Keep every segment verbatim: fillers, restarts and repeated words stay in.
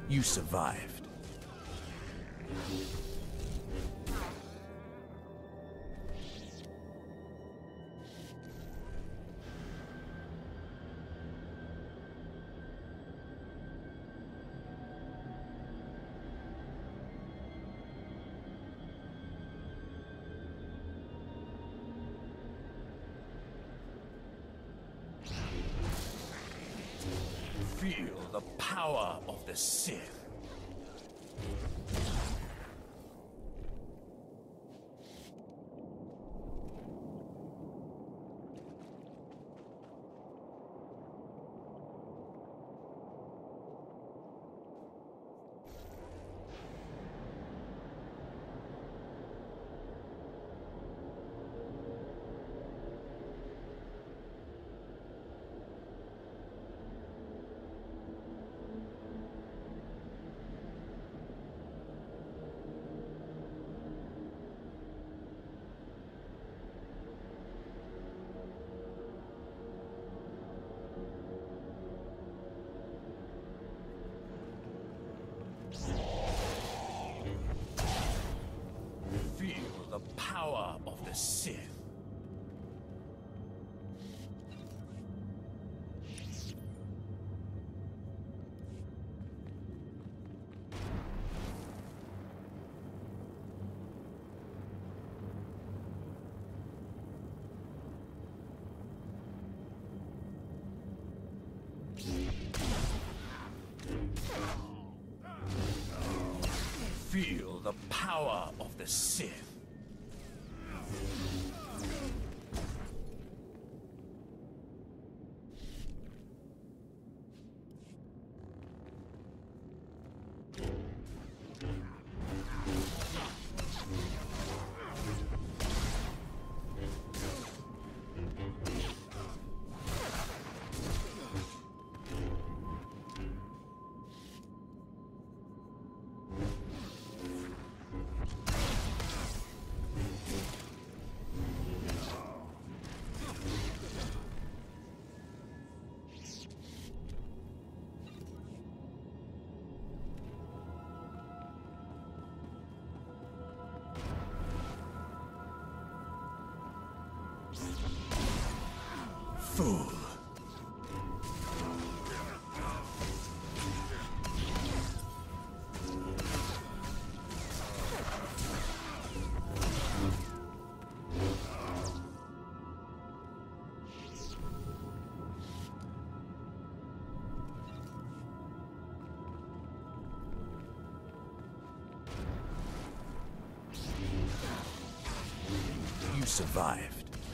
You survived. Feel the power of the Sith. Feel the power of the Sith. Feel the power of the Sith. Fool. You survived.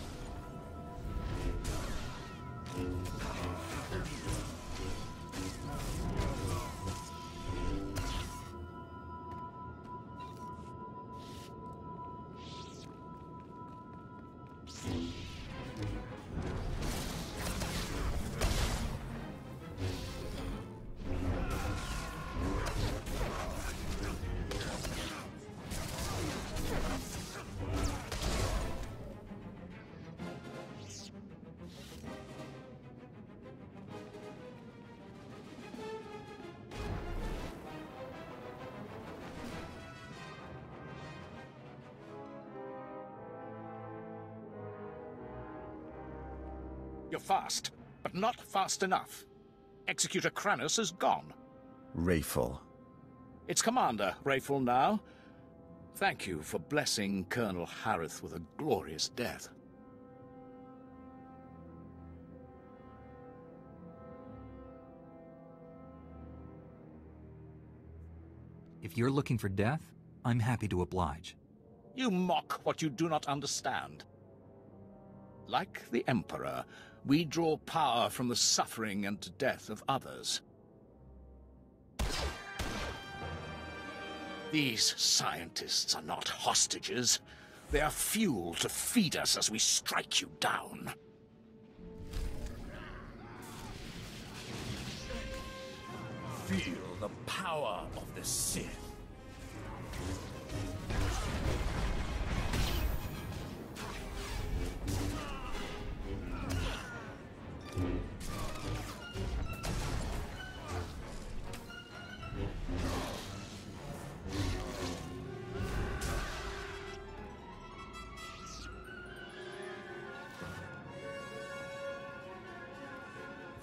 You're fast, but not fast enough. Executor Kranos is gone. Rayful. It's Commander Rayful now. Thank you for blessing Colonel Harith with a glorious death. If you're looking for death, I'm happy to oblige. You mock what you do not understand. Like the Emperor, we draw power from the suffering and death of others. These scientists are not hostages. They are fuel to feed us as we strike you down. Feel the power of the Sith.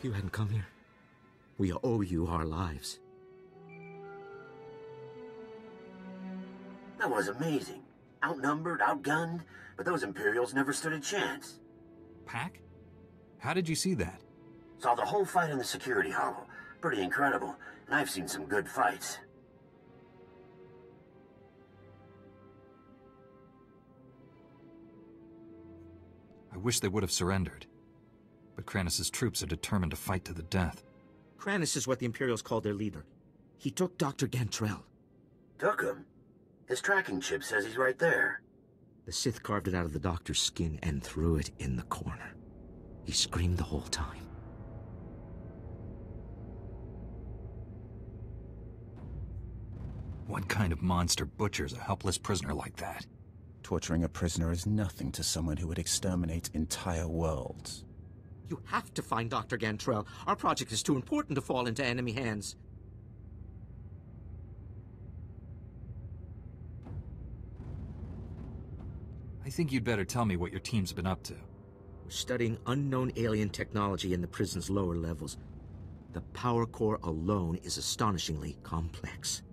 If you hadn't come here, we owe you our lives. That was amazing. Outnumbered, outgunned, but those Imperials never stood a chance. Pack? How did you see that? Saw the whole fight in the security hollow. Pretty incredible, and I've seen some good fights. I wish they would have surrendered. But Kranis's troops are determined to fight to the death. Kranis is what the Imperials call their leader. He took Doctor Gantrell. Took him? His tracking chip says he's right there. The Sith carved it out of the doctor's skin and threw it in the corner. He screamed the whole time. What kind of monster butchers a helpless prisoner like that? Torturing a prisoner is nothing to someone who would exterminate entire worlds. You have to find Doctor Gantrell. Our project is too important to fall into enemy hands. I think you'd better tell me what your team's been up to. We're studying unknown alien technology in the prison's lower levels. The power core alone is astonishingly complex.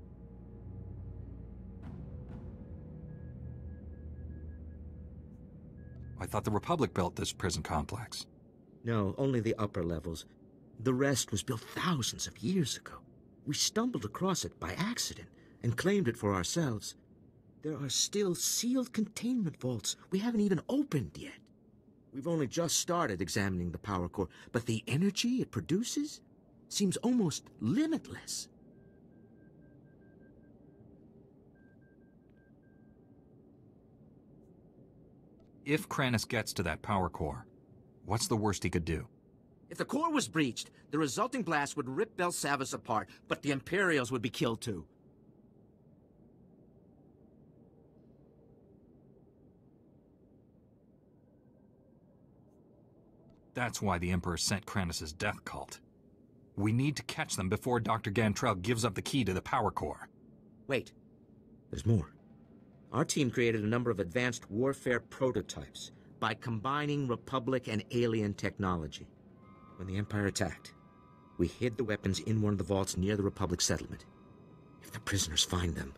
I thought the Republic built this prison complex. No, only the upper levels. The rest was built thousands of years ago. We stumbled across it by accident and claimed it for ourselves. There are still sealed containment vaults we haven't even opened yet. We've only just started examining the power core, but the energy it produces seems almost limitless. If Kranis gets to that power core, what's the worst he could do? If the core was breached, the resulting blast would rip Belsavis apart, but the Imperials would be killed too. That's why the Emperor sent Kranis's death cult. We need to catch them before Doctor Gantrell gives up the key to the power core. Wait, there's more. Our team created a number of advanced warfare prototypes by combining Republic and alien technology. When the Empire attacked, we hid the weapons in one of the vaults near the Republic settlement. If the prisoners find them...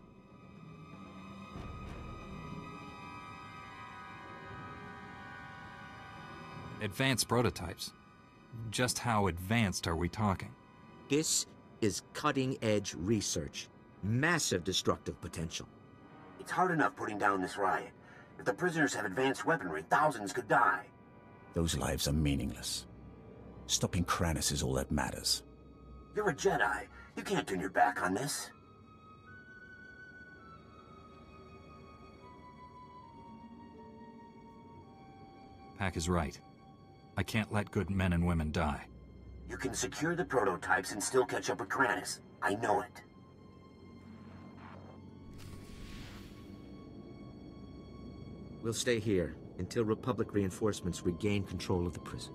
Advanced prototypes? Just how advanced are we talking? This is cutting-edge research. Massive destructive potential. It's hard enough putting down this riot. If the prisoners have advanced weaponry, thousands could die. Those lives are meaningless. Stopping Kranis is all that matters. You're a Jedi. You can't turn your back on this. Pack is right. I can't let good men and women die. You can secure the prototypes and still catch up with Kranis. I know it. We'll stay here until Republic reinforcements regain control of the prison.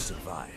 survived.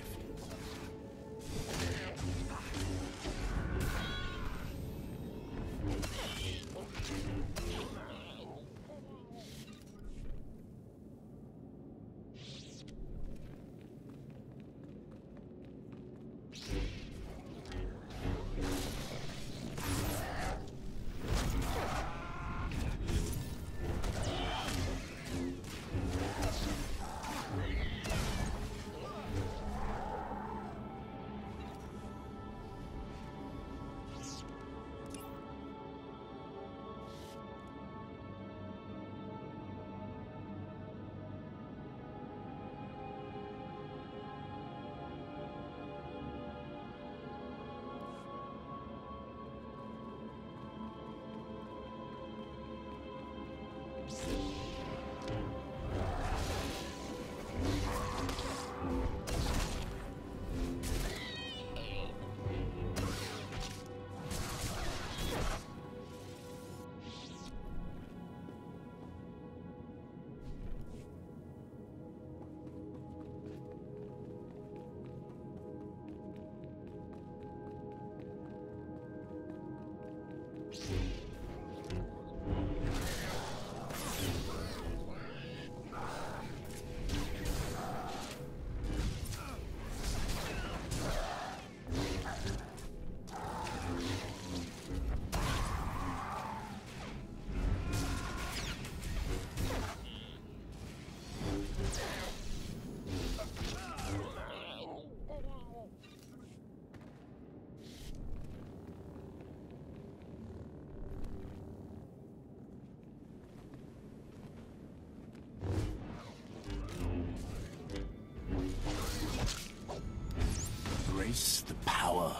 Embrace the power.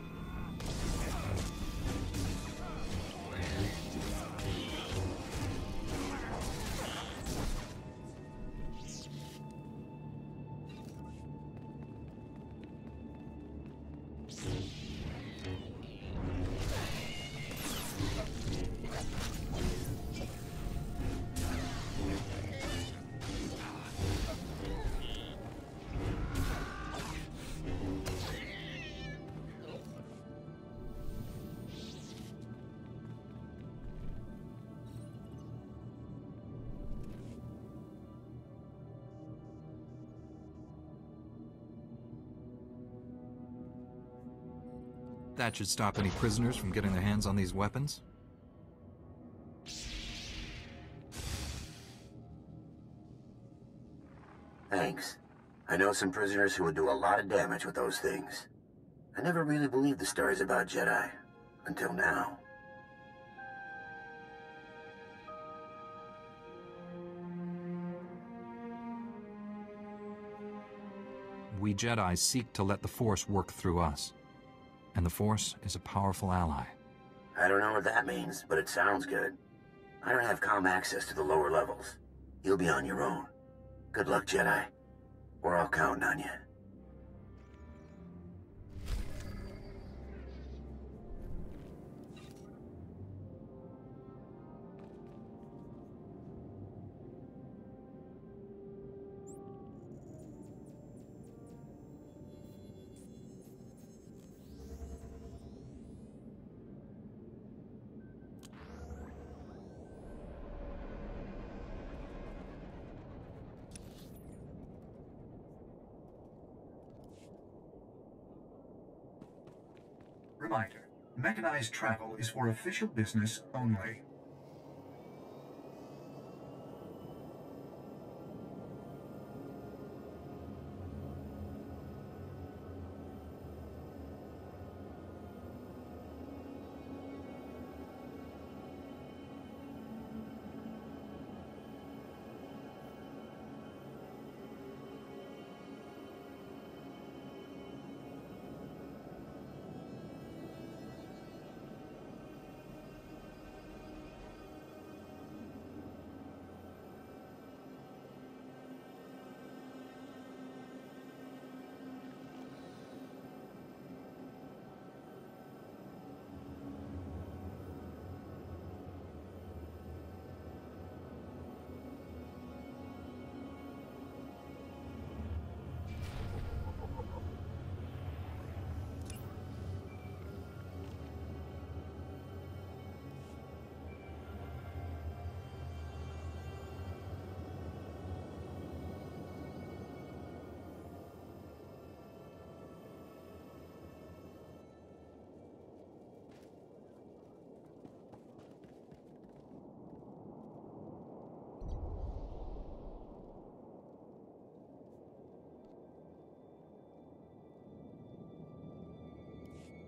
That should stop any prisoners from getting their hands on these weapons. Thanks. I know some prisoners who would do a lot of damage with those things. I never really believed the stories about Jedi. Until now. We Jedi seek to let the Force work through us. And the Force is a powerful ally. I don't know what that means, but it sounds good. I don't have comm access to the lower levels. You'll be on your own. Good luck, Jedi. We're all counting on you. Reminder, mechanized travel is for official business only.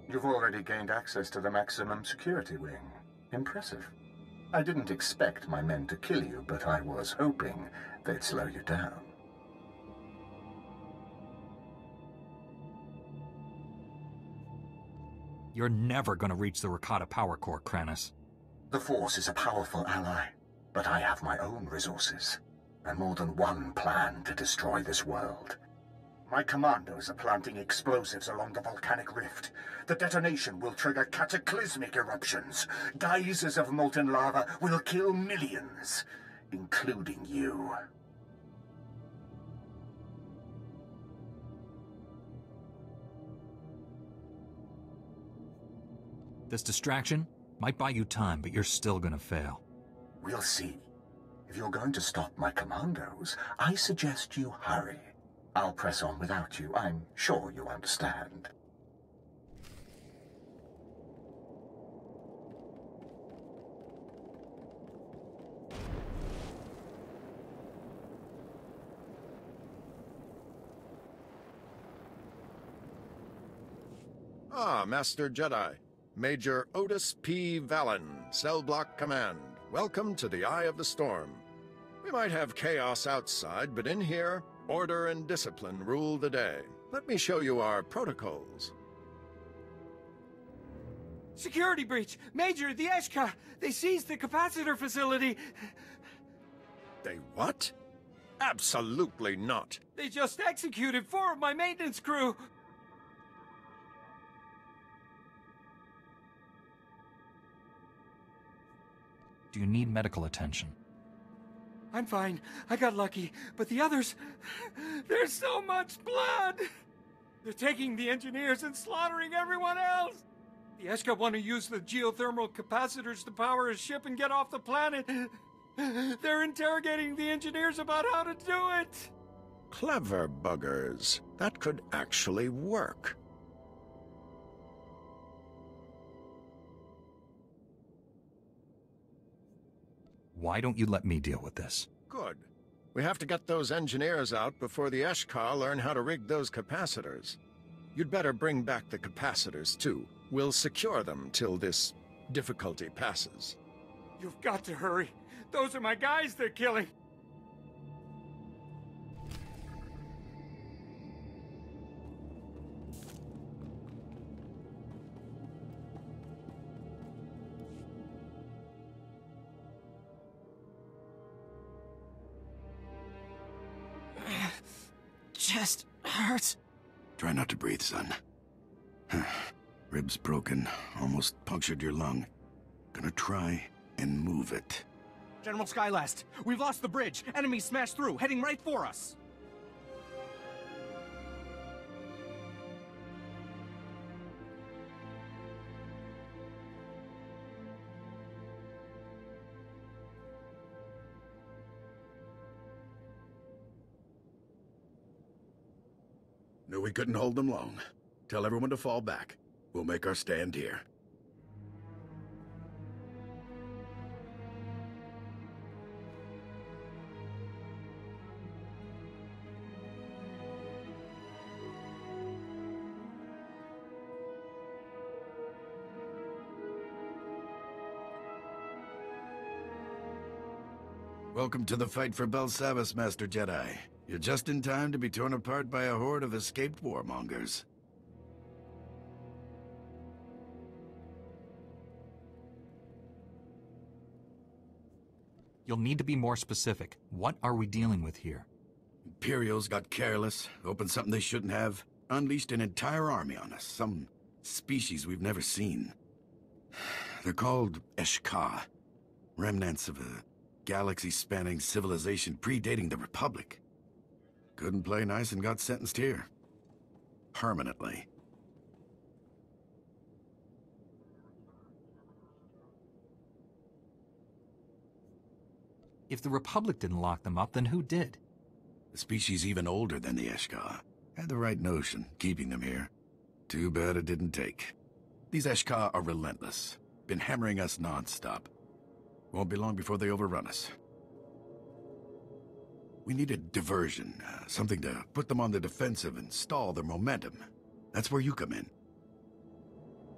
You've already gained access to the maximum security wing. Impressive. I didn't expect my men to kill you, but I was hoping they'd slow you down. You're never gonna reach the Rakata power core, Kreia. The Force is a powerful ally, but I have my own resources, and more than one plan to destroy this world. My commandos are planting explosives along the volcanic rift. The detonation will trigger cataclysmic eruptions. Geysers of molten lava will kill millions, including you. This distraction might buy you time, but you're still gonna fail. We'll see. If you're going to stop my commandos, I suggest you hurry. I'll press on without you. I'm sure you understand. Ah, Master Jedi. Major Otis P. Valen, Cell Block Command. Welcome to the Eye of the Storm. We might have chaos outside, but in here, order and discipline rule the day. Let me show you our protocols. Security breach! Major, the Eshka! They seized the capacitor facility! They what? Absolutely not. They just executed four of my maintenance crew! Do you need medical attention? I'm fine. I got lucky. But the others... There's so much blood! They're taking the engineers and slaughtering everyone else! The Eshka want to use the geothermal capacitors to power a ship and get off the planet. They're interrogating the engineers about how to do it! Clever buggers. That could actually work. Why don't you let me deal with this? Good. We have to get those engineers out before the Eshka learn how to rig those capacitors. You'd better bring back the capacitors, too. We'll secure them till this difficulty passes. You've got to hurry. Those are my guys they're killing. Chest hurts. Try not to breathe, son. Ribs broken, almost punctured your lung. Gonna try and move it. General Skylast, we've lost the bridge. Enemies smashed through, heading right for us. Knew we couldn't hold them long. Tell everyone to fall back. We'll make our stand here. Welcome to the fight for Belsavis, Master Jedi. You're just in time to be torn apart by a horde of escaped warmongers. You'll need to be more specific. What are we dealing with here? Imperials got careless, opened something they shouldn't have, unleashed an entire army on us, some species we've never seen. They're called Eshka, remnants of a galaxy-spanning civilization predating the Republic. Couldn't play nice and got sentenced here. Permanently. If the Republic didn't lock them up, then who did? A species even older than the Eshka. Had the right notion, keeping them here. Too bad it didn't take. These Eshka are relentless. Been hammering us non-stop. Won't be long before they overrun us. We need a diversion, uh, something to put them on the defensive and stall their momentum. That's where you come in.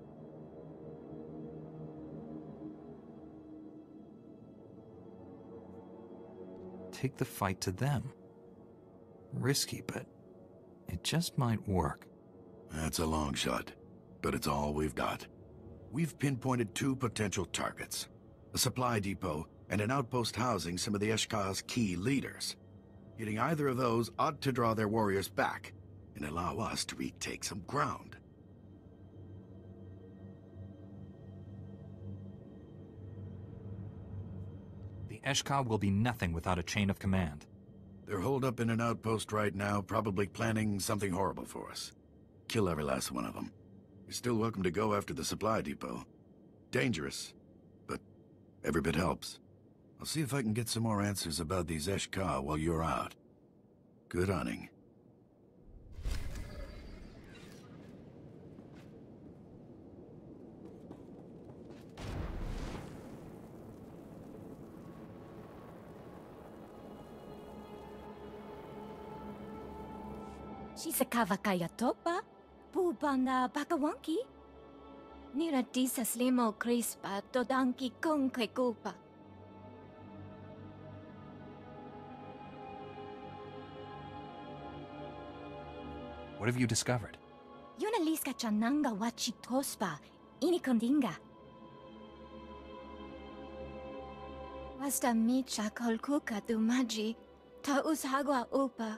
take the fight to them. Risky, but it just might work. That's a long shot, but it's all we've got. We've pinpointed two potential targets. A supply depot and an outpost housing some of the Eshka's key leaders. Hitting either of those ought to draw their warriors back and allow us to retake some ground. The Eshka will be nothing without a chain of command. They're holed up in an outpost right now, probably planning something horrible for us. Kill every last one of them. You're still welcome to go after the supply depot. Dangerous, but every bit helps. I'll see if I can get some more answers about these Eshka while you're out. Good hunting. Shisakawa kaya topa, pupanda bakawanki. Nira disa slimo crispa dodanki con kekupa. What have you discovered? Yuna liska chananga wachi tospa, inikondinga. Wasta micha kolkuka dumaji, ta ushagwa upa.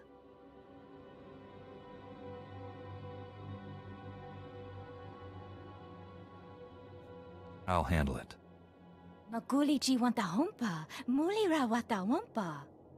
I'll handle it. Magulichi wanta hompa, mulira wata wampa.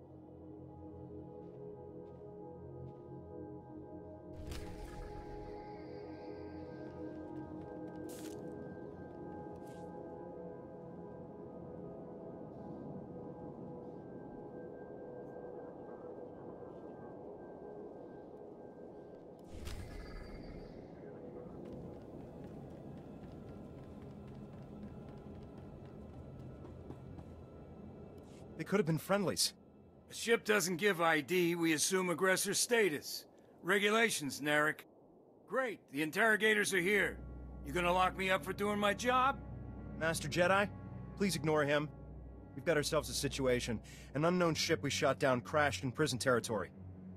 They could have been friendlies. A ship doesn't give I D, we assume aggressor status. Regulations, Narek. Great, the interrogators are here. You gonna lock me up for doing my job? Master Jedi, please ignore him. We've got ourselves a situation. An unknown ship we shot down crashed in prison territory.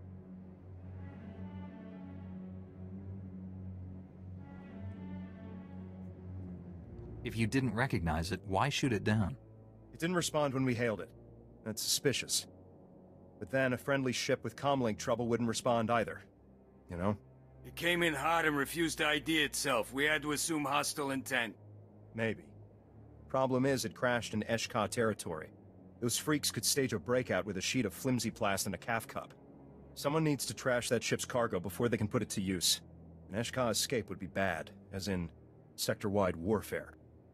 If you didn't recognize it, why shoot it down? It didn't respond when we hailed it. That's suspicious. But then a friendly ship with comlink trouble wouldn't respond either. You know? It came in hot and refused to I D itself. We had to assume hostile intent. Maybe. Problem is, it crashed in Eshka territory. Those freaks could stage a breakout with a sheet of flimsy plast and a calf cup. Someone needs to trash that ship's cargo before they can put it to use. An Eshka escape would be bad, as in sector-wide warfare.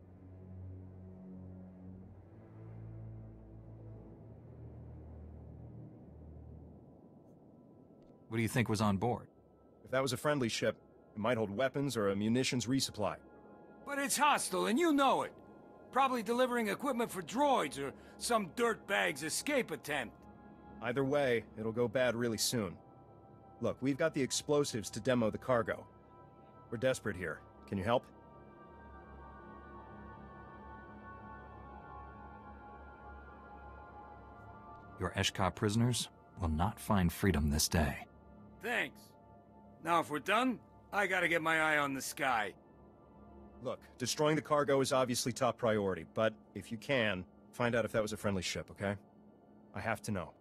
What do you think was on board? If that was a friendly ship, it might hold weapons or a munitions resupply. But it's hostile, and you know it. Probably delivering equipment for droids or some dirtbag's escape attempt. Either way, it'll go bad really soon. Look, we've got the explosives to demo the cargo. We're desperate here. Can you help? Your Eshka prisoners will not find freedom this day. Thanks. Now if we're done, I gotta get my eye on the sky. Look, destroying the cargo is obviously top priority, but if you can, find out if that was a friendly ship, okay? I have to know.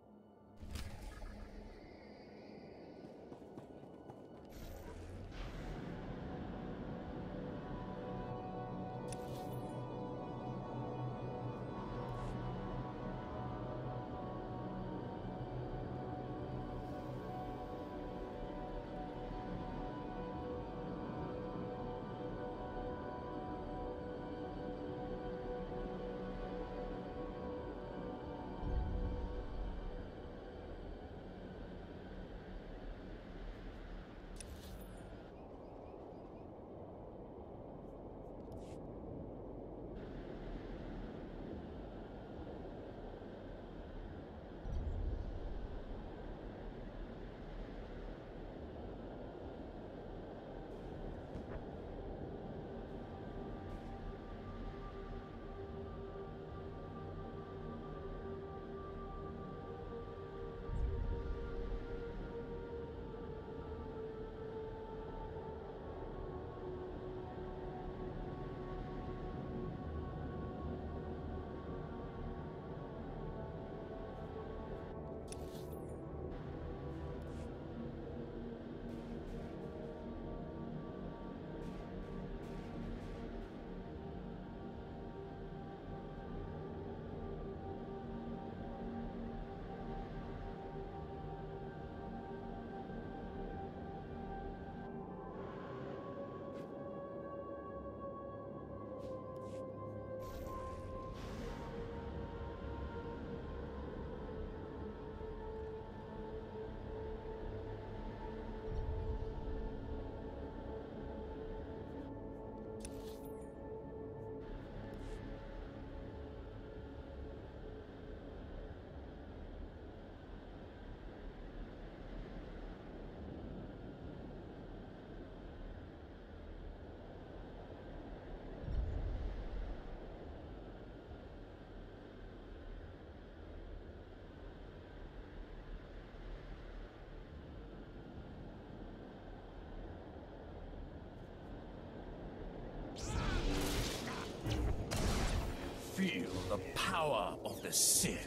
Feel the power of the Sith.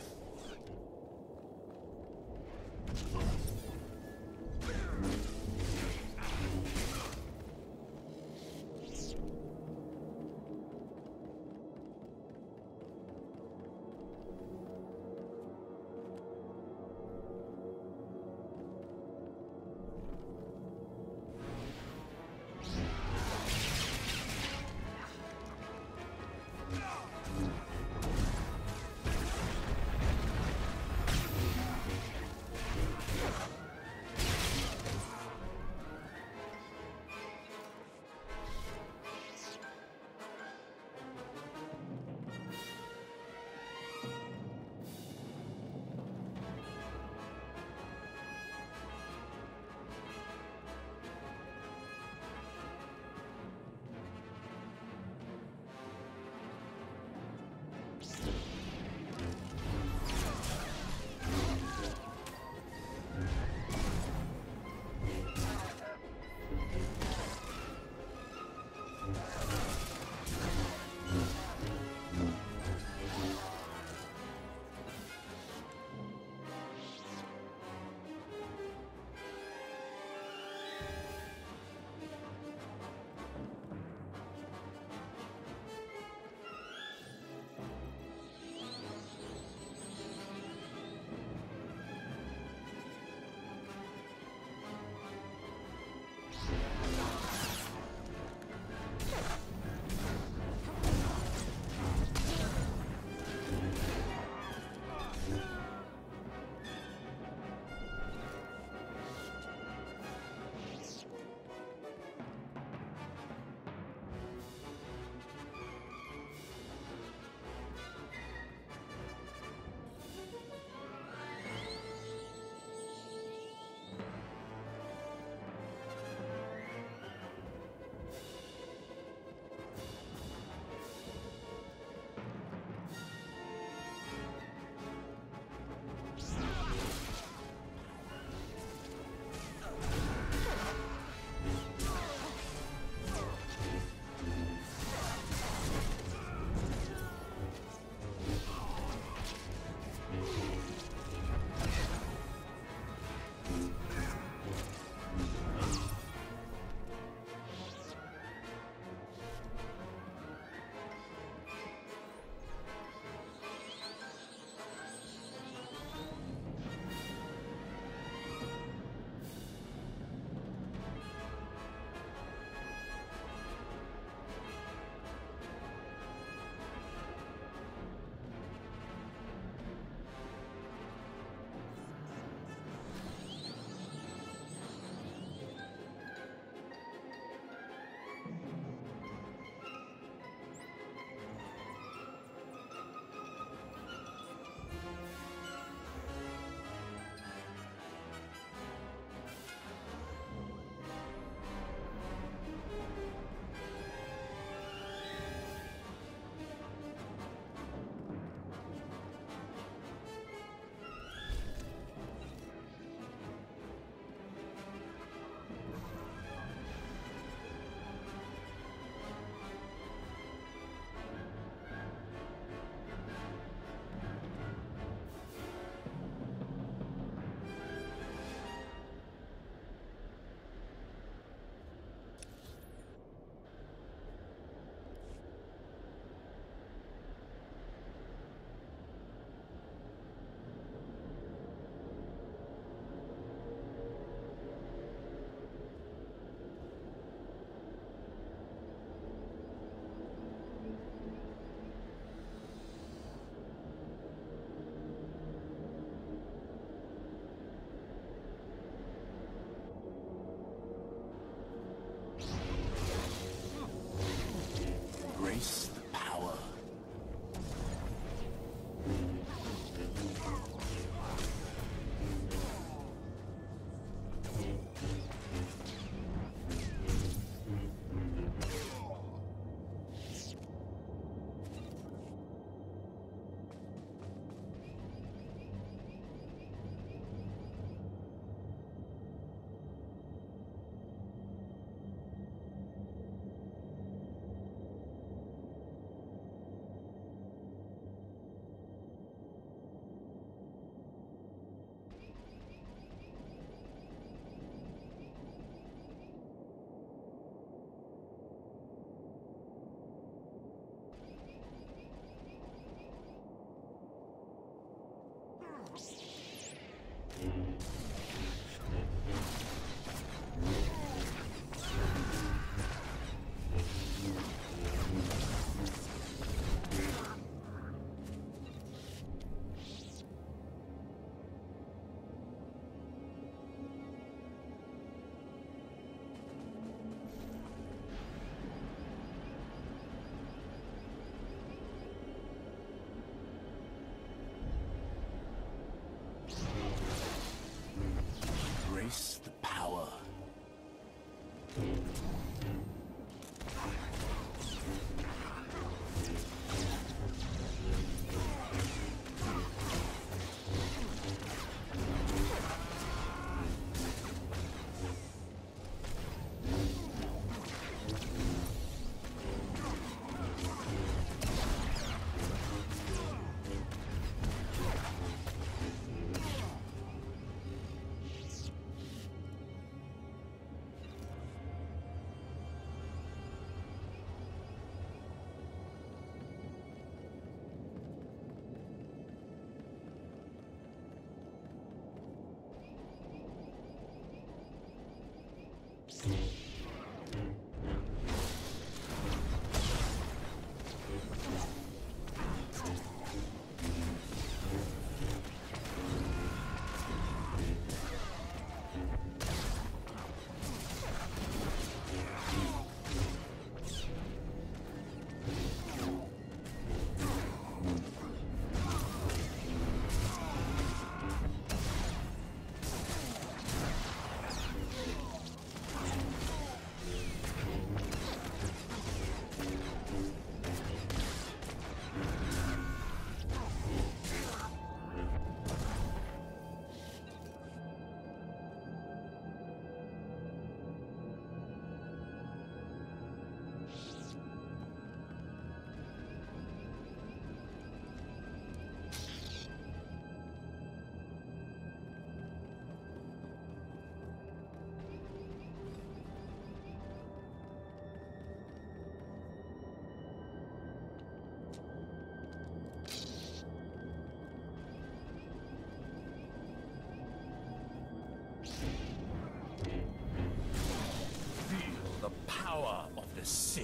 Embrace the power. Power of the Sith.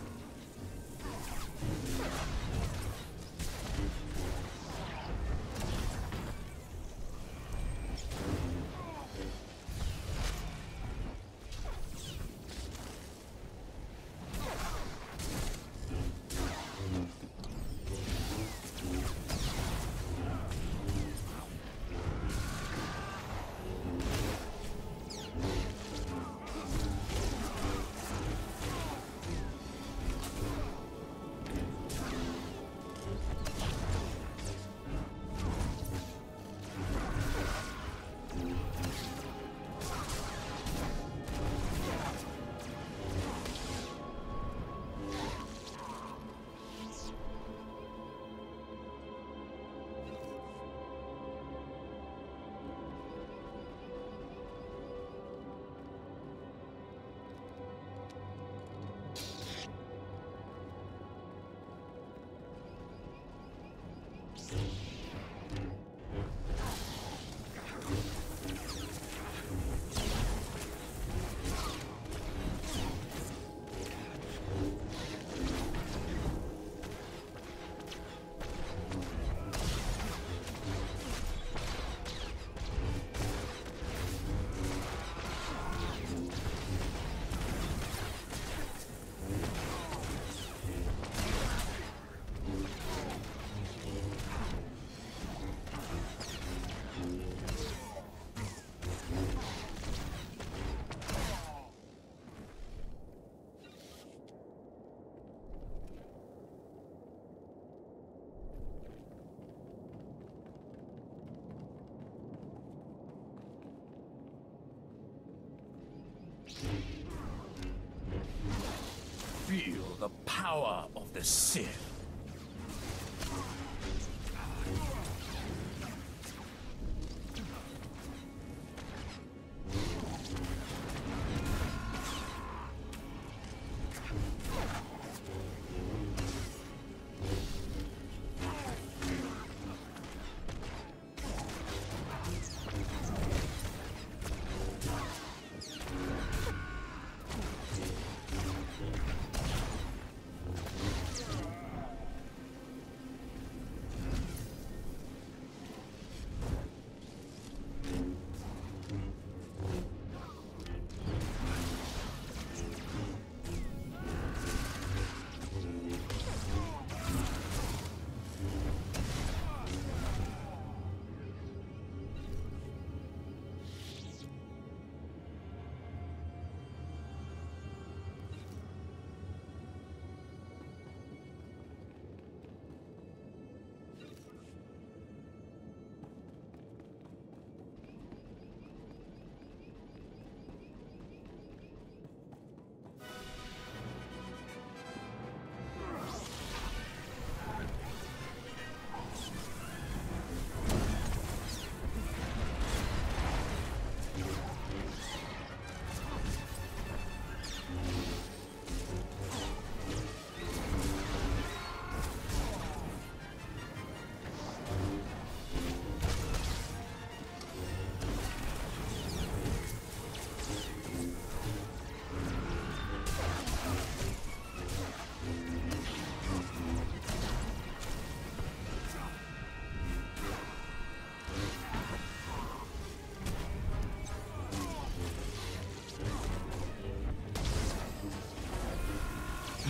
Feel the power of the Sith.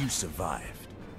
you survived.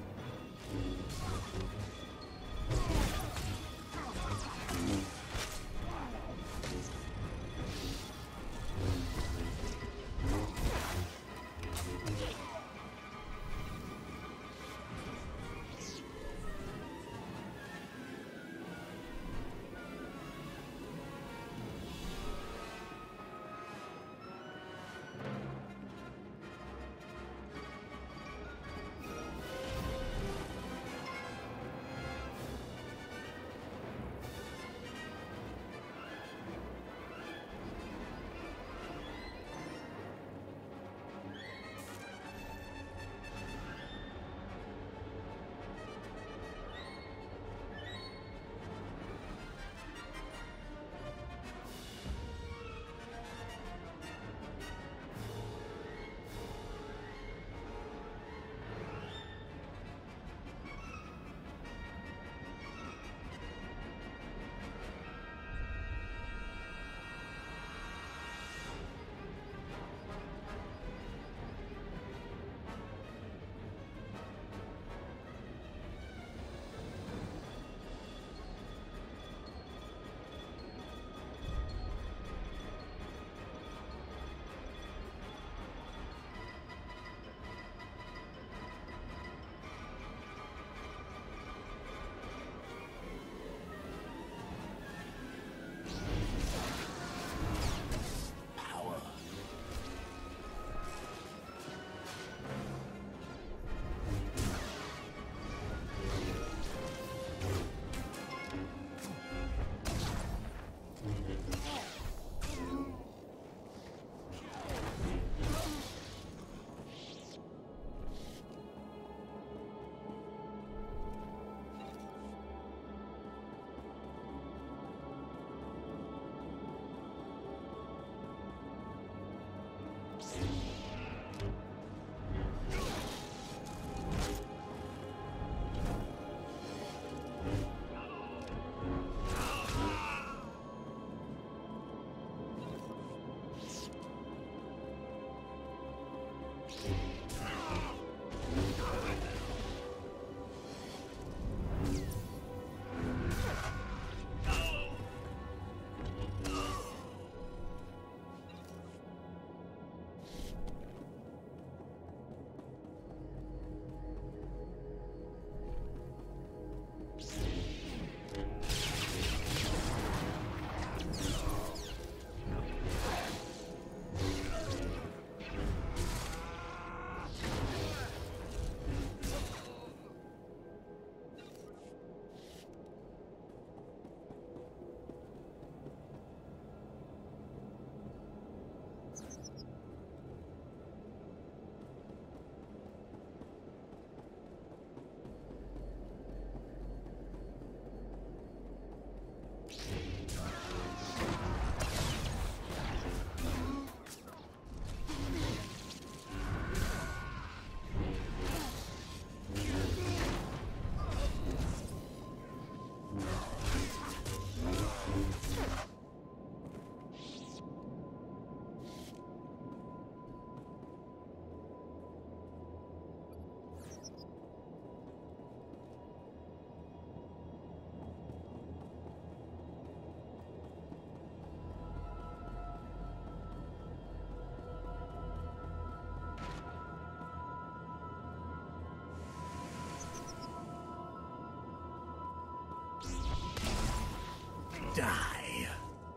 Die.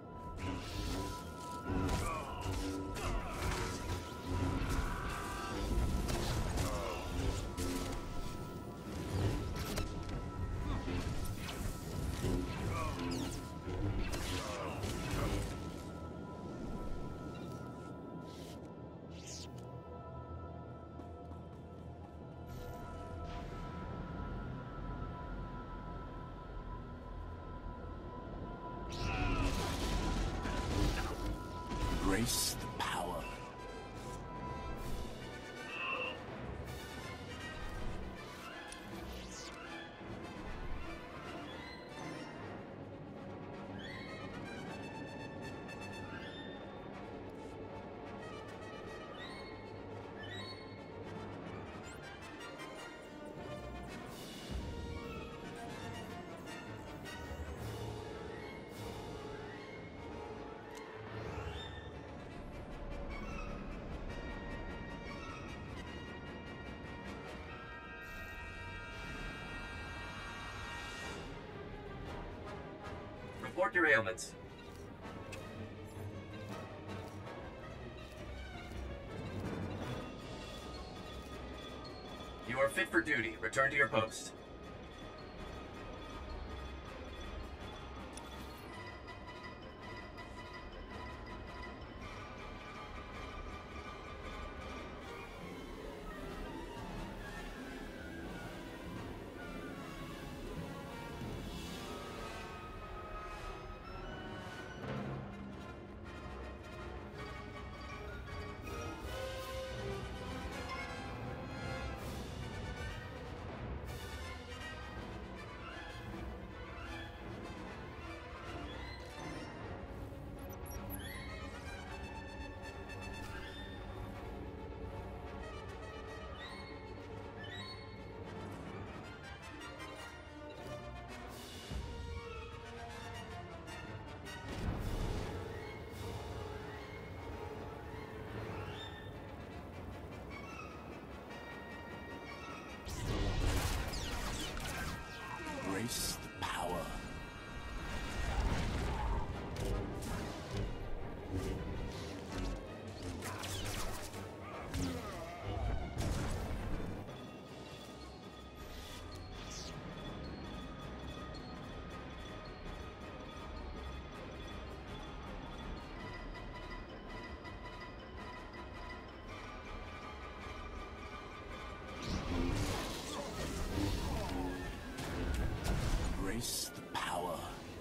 Embrace the power. Report your ailments. You are fit for duty. Return to your post. Embrace the power. Embrace the power.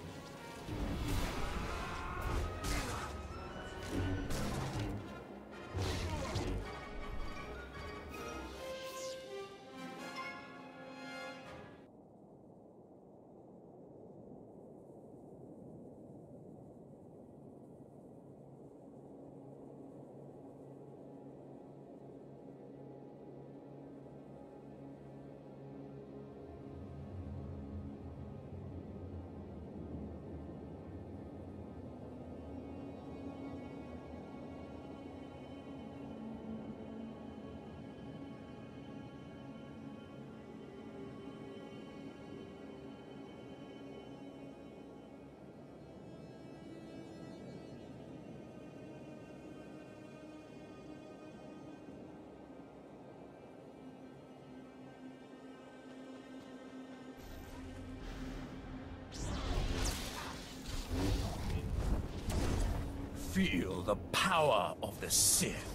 Feel the power of the Sith.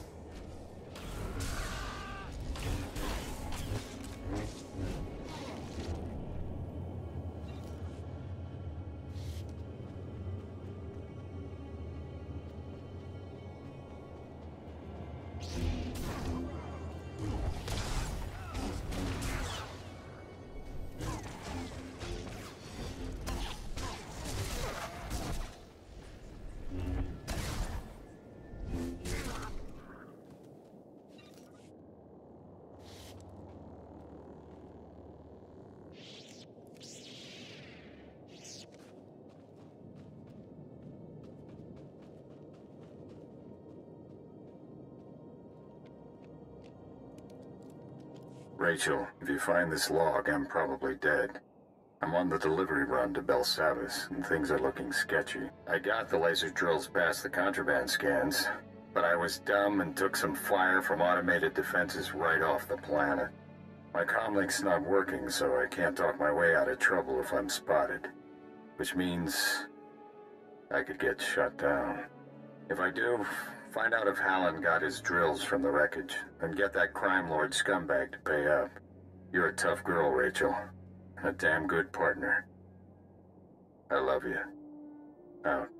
Rachel, if you find this log, I'm probably dead. I'm on the delivery run to Belsavis, and things are looking sketchy. I got the laser drills past the contraband scans, but I was dumb and took some fire from automated defenses right off the planet. My comlink's not working, so I can't talk my way out of trouble if I'm spotted. Which means I could get shut down. If I do, find out if Hallen got his drills from the wreckage, and get that crime lord scumbag to pay up. You're a tough girl, Rachel. A damn good partner. I love you. Out.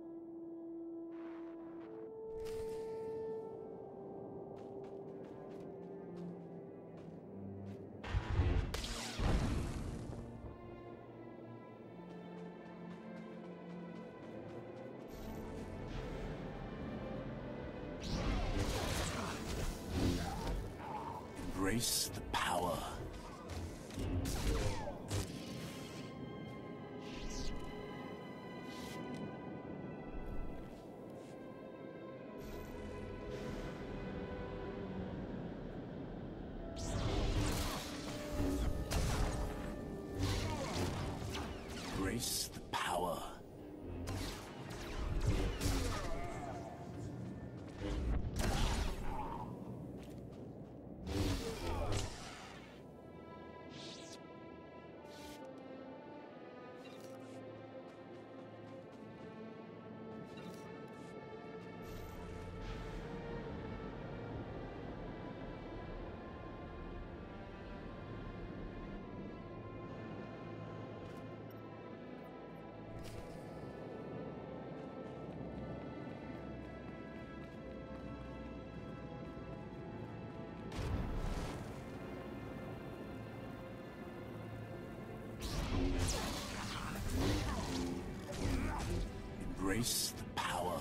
Embrace the power. Embrace the power. Embrace the power.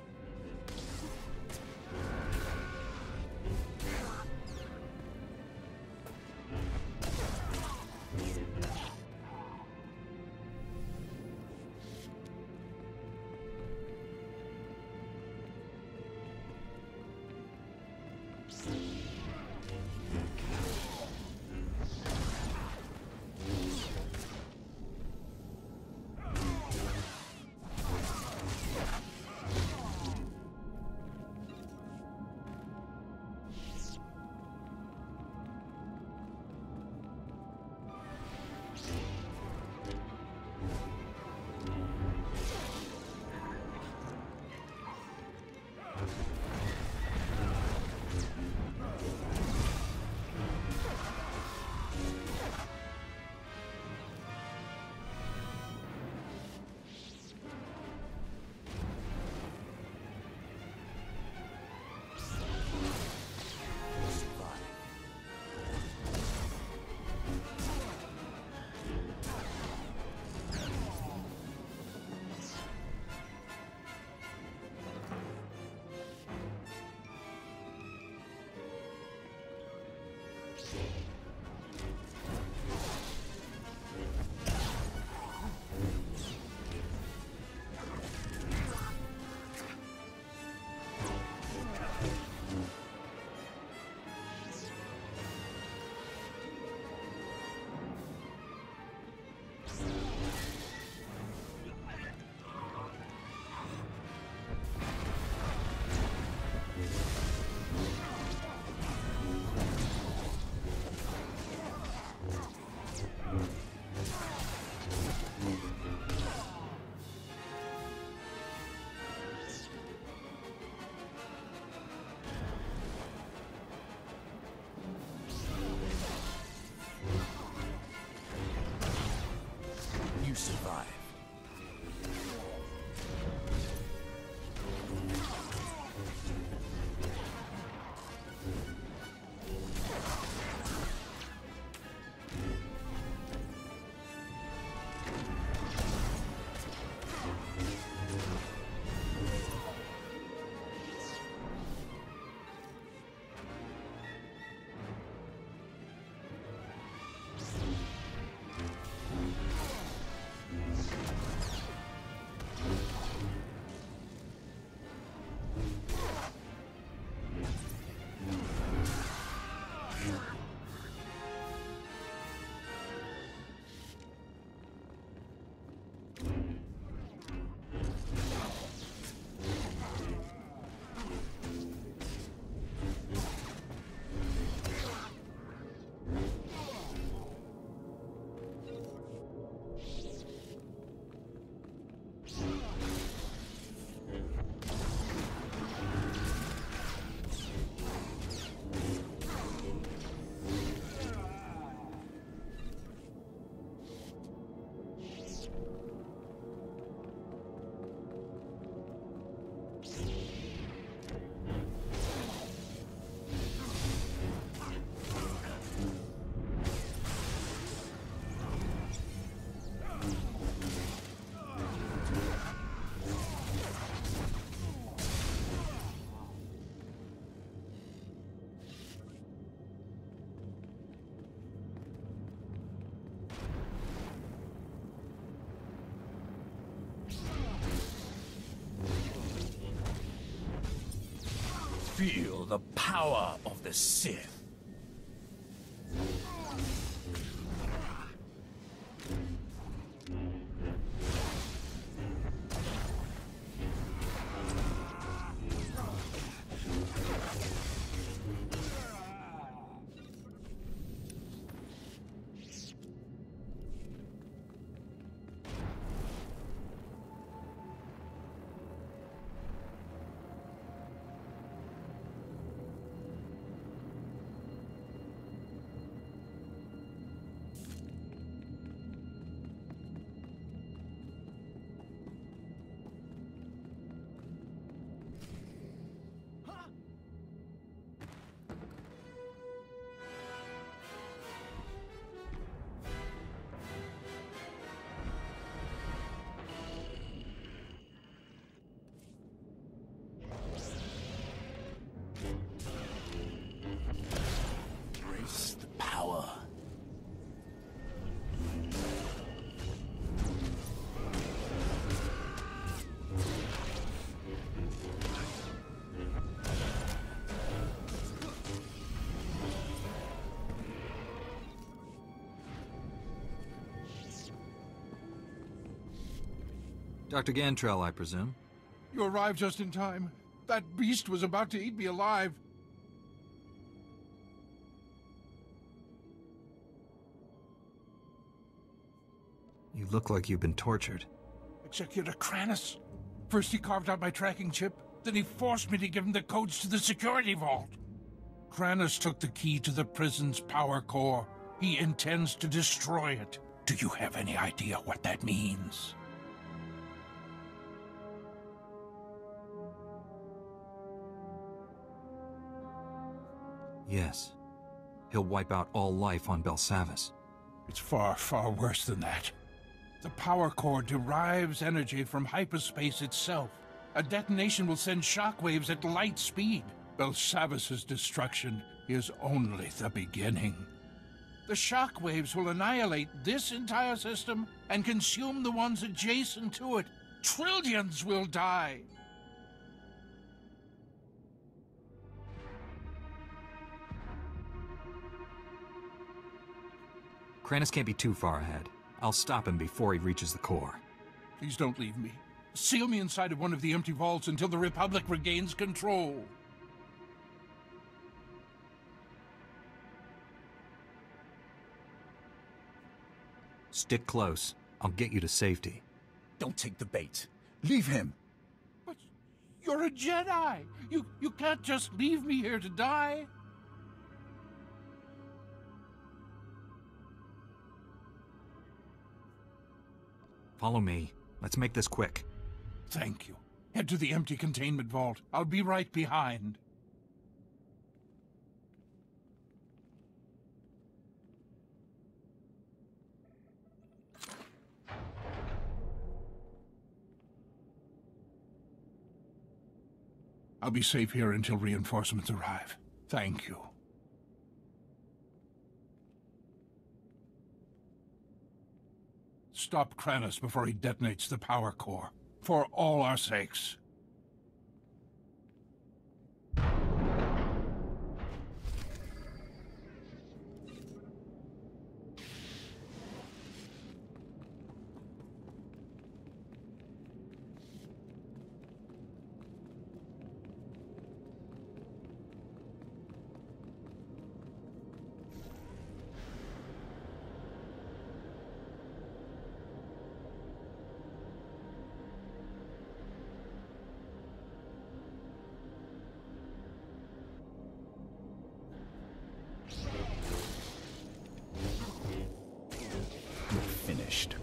You survive. Feel the power of the Sith. Doctor Gantrell, I presume? You arrived just in time. That beast was about to eat me alive. You look like you've been tortured. Executor Kranus. First he carved out my tracking chip, then he forced me to give him the codes to the security vault. Kranus took the key to the prison's power core. He intends to destroy it. Do you have any idea what that means? Yes. He'll wipe out all life on Belsavis. It's far, far worse than that. The power core derives energy from hyperspace itself. A detonation will send shockwaves at light speed. Belsavis's destruction is only the beginning. The shockwaves will annihilate this entire system and consume the ones adjacent to it. Trillions will die. Kranus can't be too far ahead. I'll stop him before he reaches the core. Please don't leave me. Seal me inside of one of the empty vaults until the Republic regains control. Stick close. I'll get you to safety. Don't take the bait. Leave him. But you're a Jedi. You, you can't just leave me here to die. Follow me. Let's make this quick. Thank you. Head to the empty containment vault. I'll be right behind. I'll be safe here until reinforcements arrive. Thank you. Stop Kranus before he detonates the power core. For all our sakes. Finished.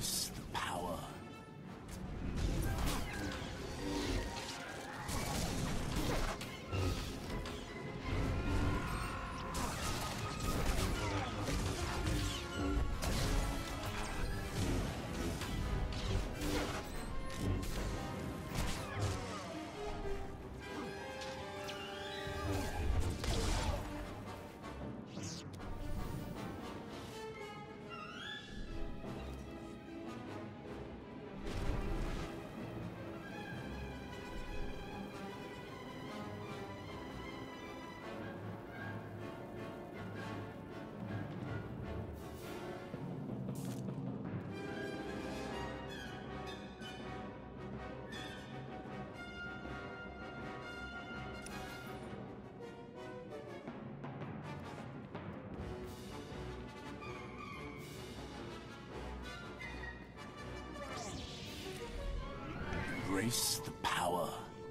Embrace the power. Embrace the power.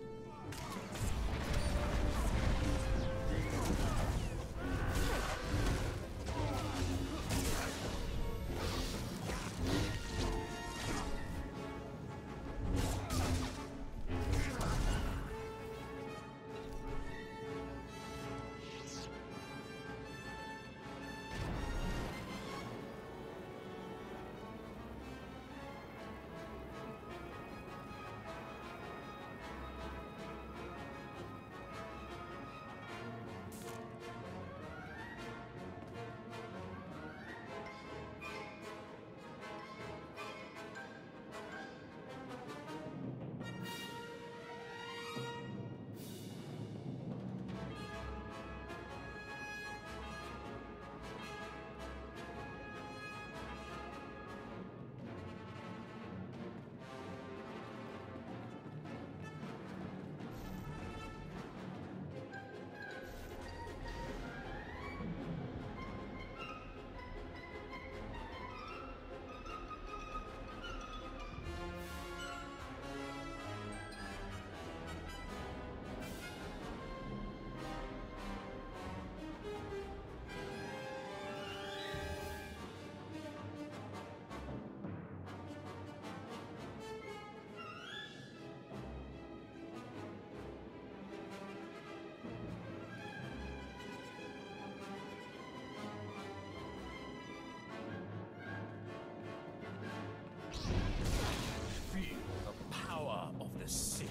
Feel the power of the Sith.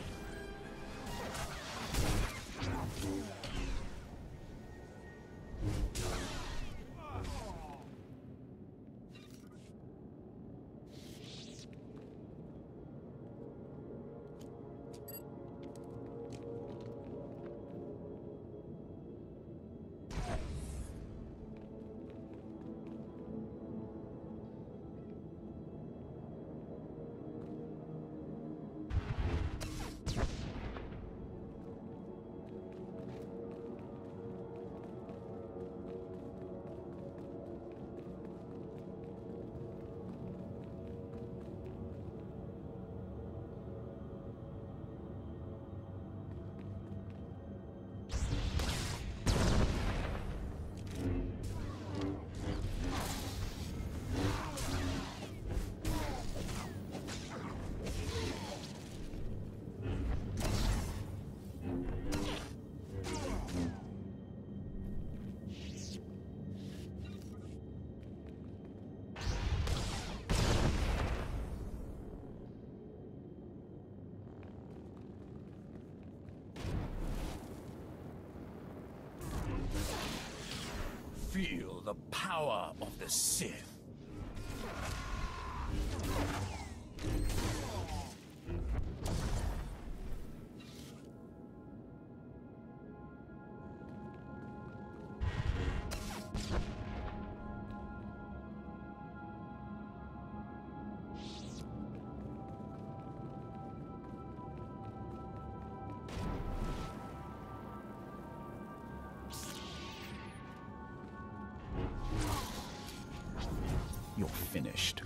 Feel the power of the Sith. You're finished.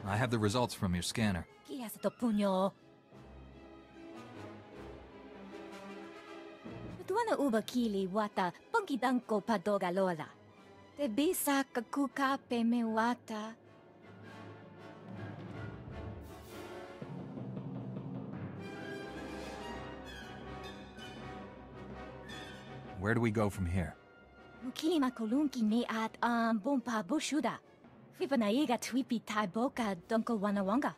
I have the results from your scanner. Kia sa to punyo. Tuana uba kili wata pangkidanko padoga lola. Te bisa kakuka peme wata. Where do we go from here? Mukili makulunki ne at um bompa bushuda. Vivanaiga twipi tai boka donko wanawanga.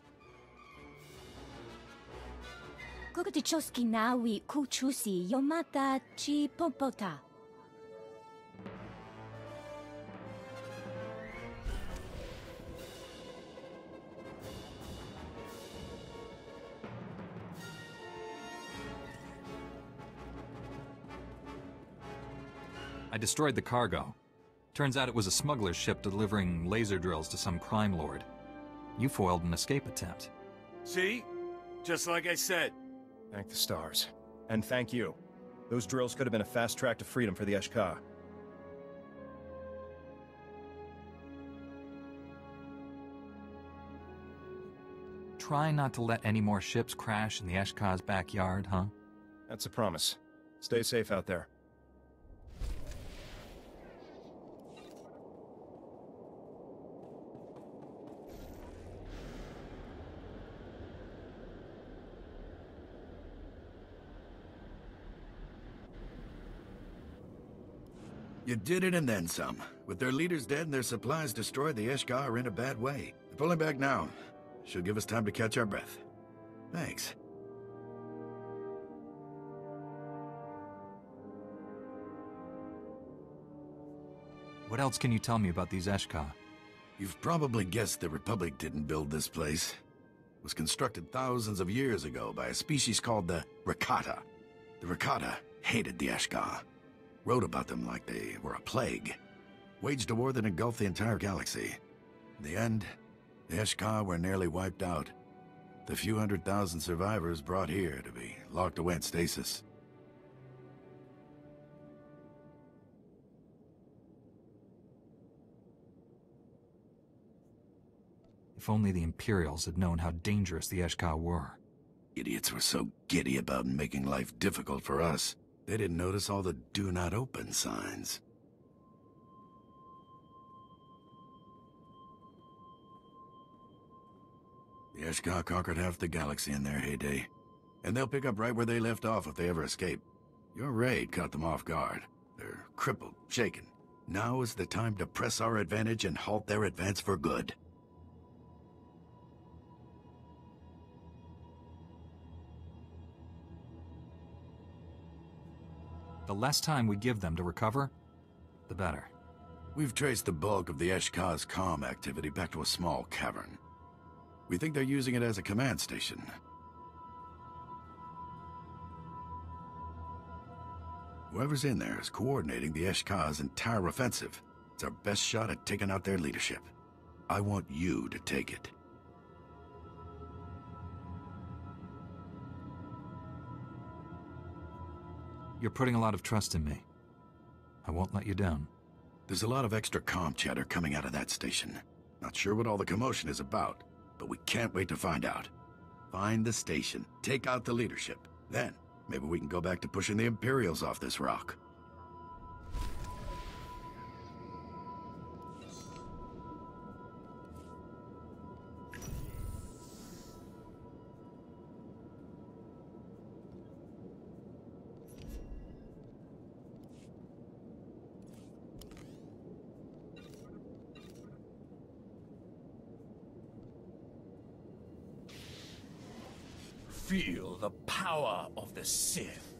Kokatichoski nawi kuchusi yomata chi pompota. I destroyed the cargo. Turns out it was a smuggler's ship delivering laser drills to some crime lord. You foiled an escape attempt. See? Just like I said. Thank the stars. And thank you. Those drills could have been a fast track to freedom for the Eshka. Try not to let any more ships crash in the Eshka's backyard, huh? That's a promise. Stay safe out there. You did it and then some. With their leaders dead and their supplies destroyed, the Eshka are in a bad way. They're pulling back now. Should give us time to catch our breath. Thanks. What else can you tell me about these Eshka? You've probably guessed the Republic didn't build this place. It was constructed thousands of years ago by a species called the Rakata. The Rakata hated the Eshka. Wrote about them like they were a plague. Waged a war that engulfed the entire galaxy. In the end, the Eshka were nearly wiped out. The few hundred thousand survivors brought here to be locked away in stasis. If only the Imperials had known how dangerous the Eshka were. Idiots were so giddy about making life difficult for us. They didn't notice all the do not open signs. The Eshka conquered half the galaxy in their heyday, and they'll pick up right where they left off if they ever escape. Your raid caught them off guard. They're crippled, shaken. Now is the time to press our advantage and halt their advance for good. The less time we give them to recover, the better. We've traced the bulk of the Eshka's comm activity back to a small cavern. We think they're using it as a command station. Whoever's in there is coordinating the Eshka's entire offensive. It's our best shot at taking out their leadership. I want you to take it. You're putting a lot of trust in me. I won't let you down. There's a lot of extra comm chatter coming out of that station. Not sure what all the commotion is about, but we can't wait to find out. Find the station, take out the leadership. Then, maybe we can go back to pushing the Imperials off this rock. Feel the power of the Sith.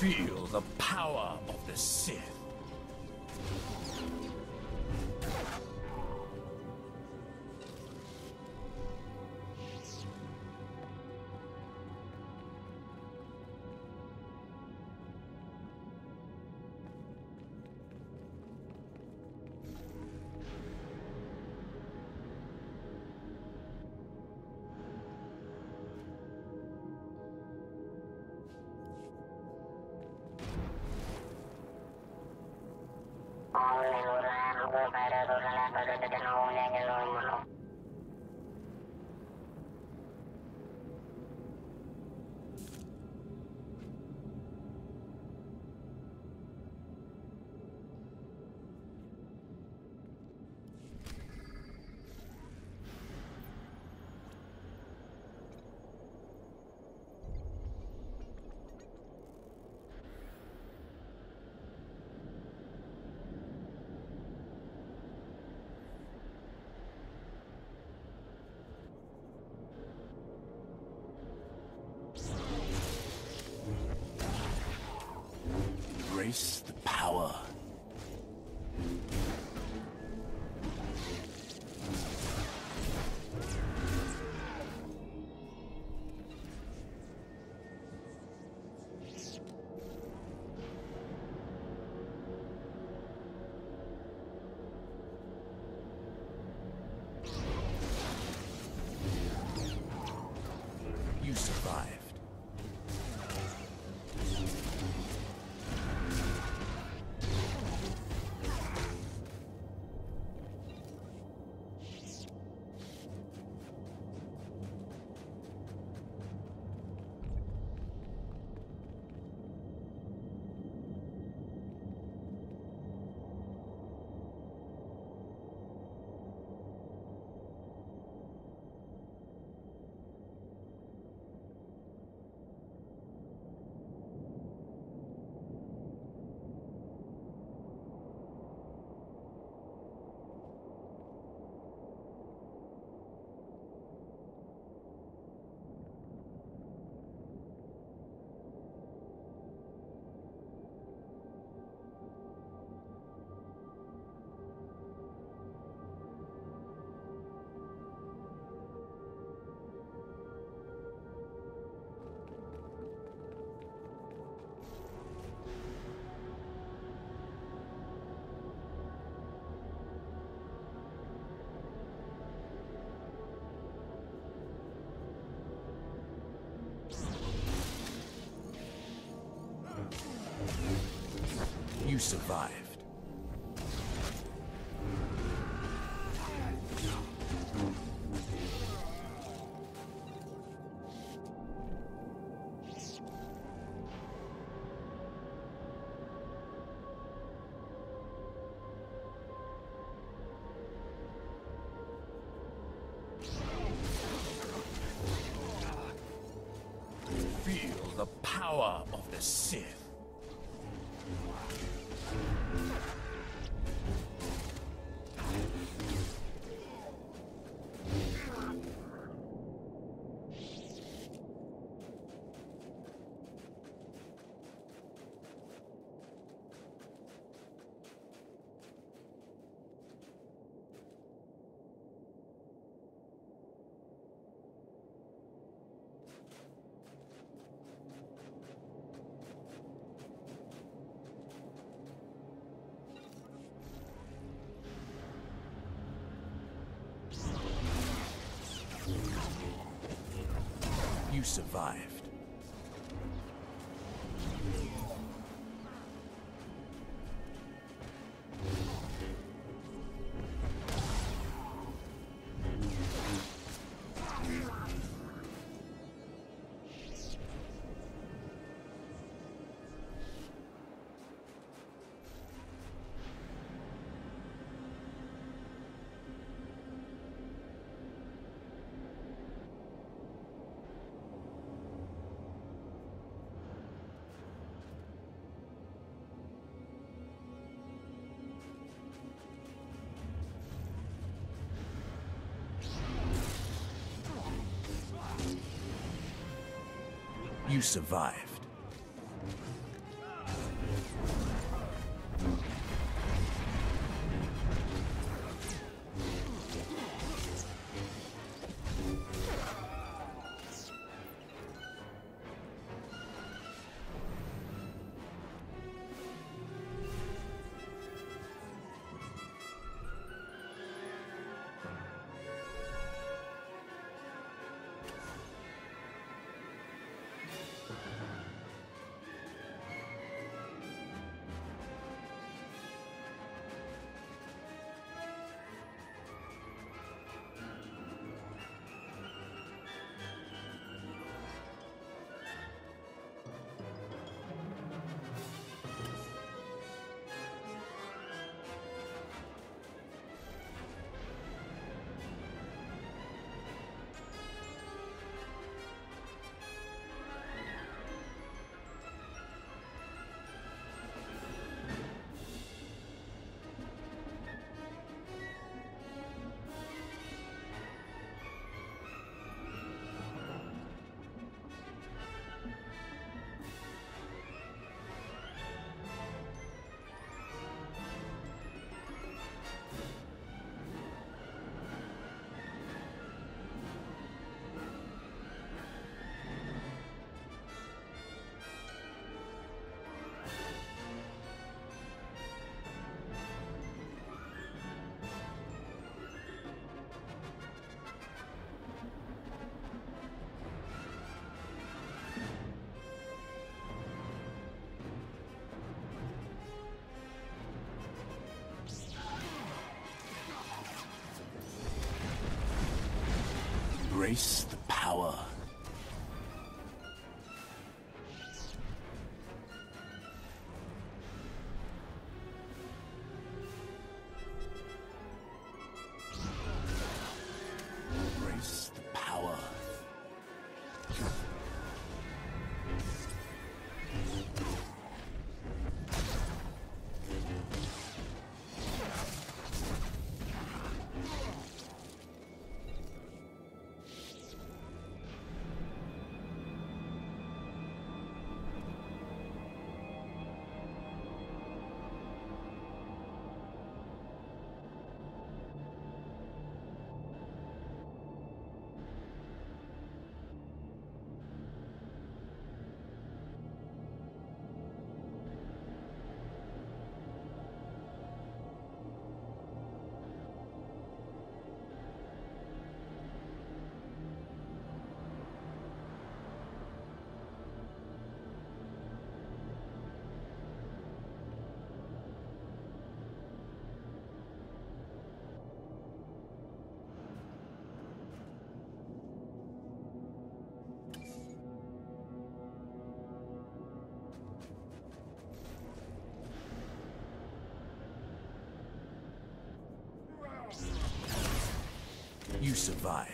Feel the power of the Sith. Embrace the power. You survived. You survived. Feel the power of the Sith. You survived. You survived. Embrace the power. Embrace the power. You survived.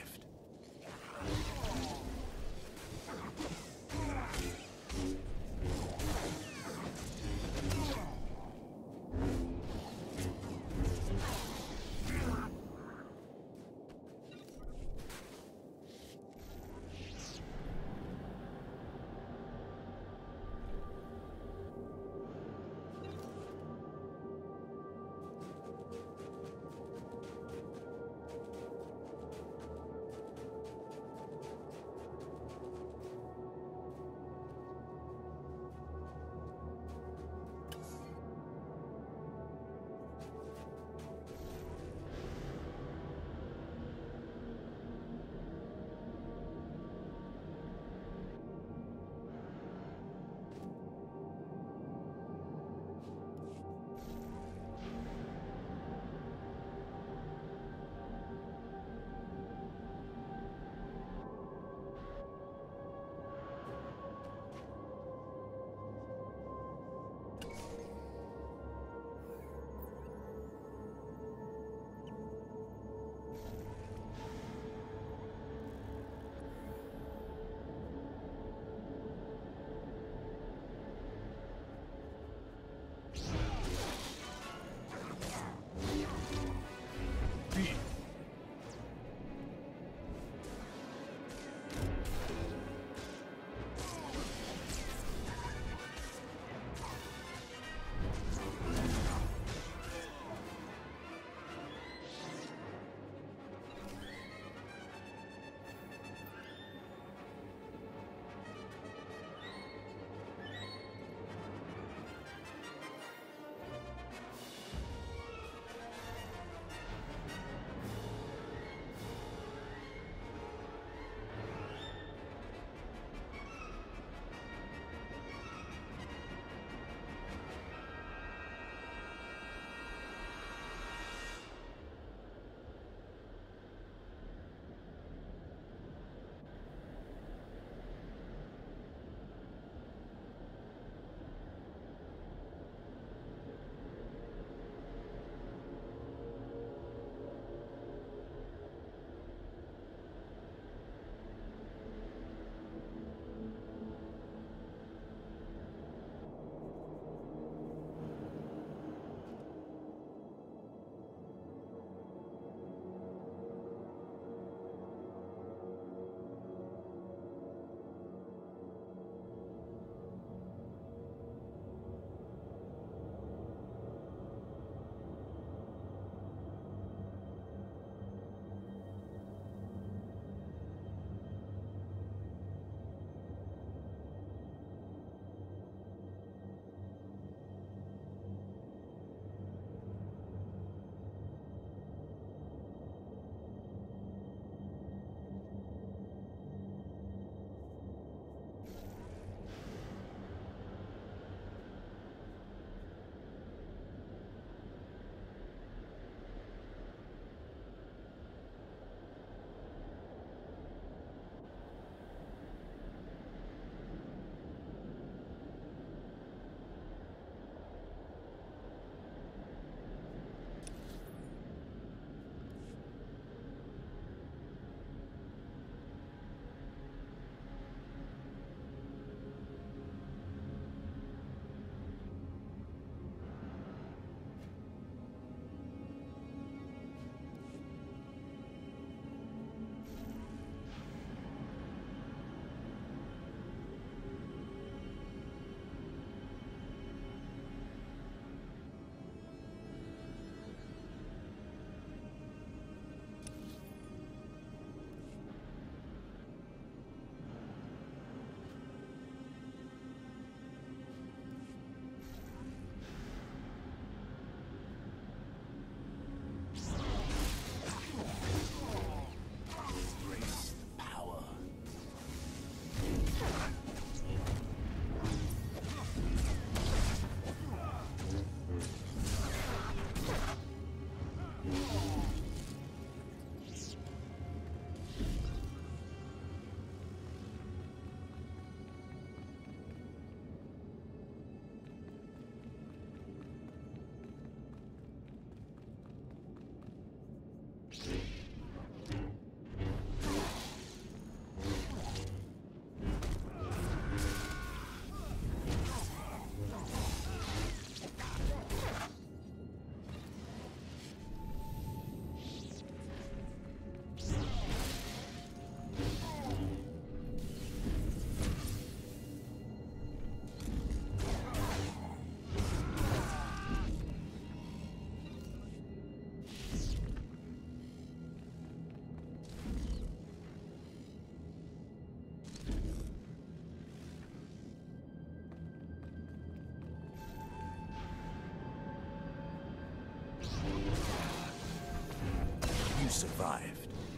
survived.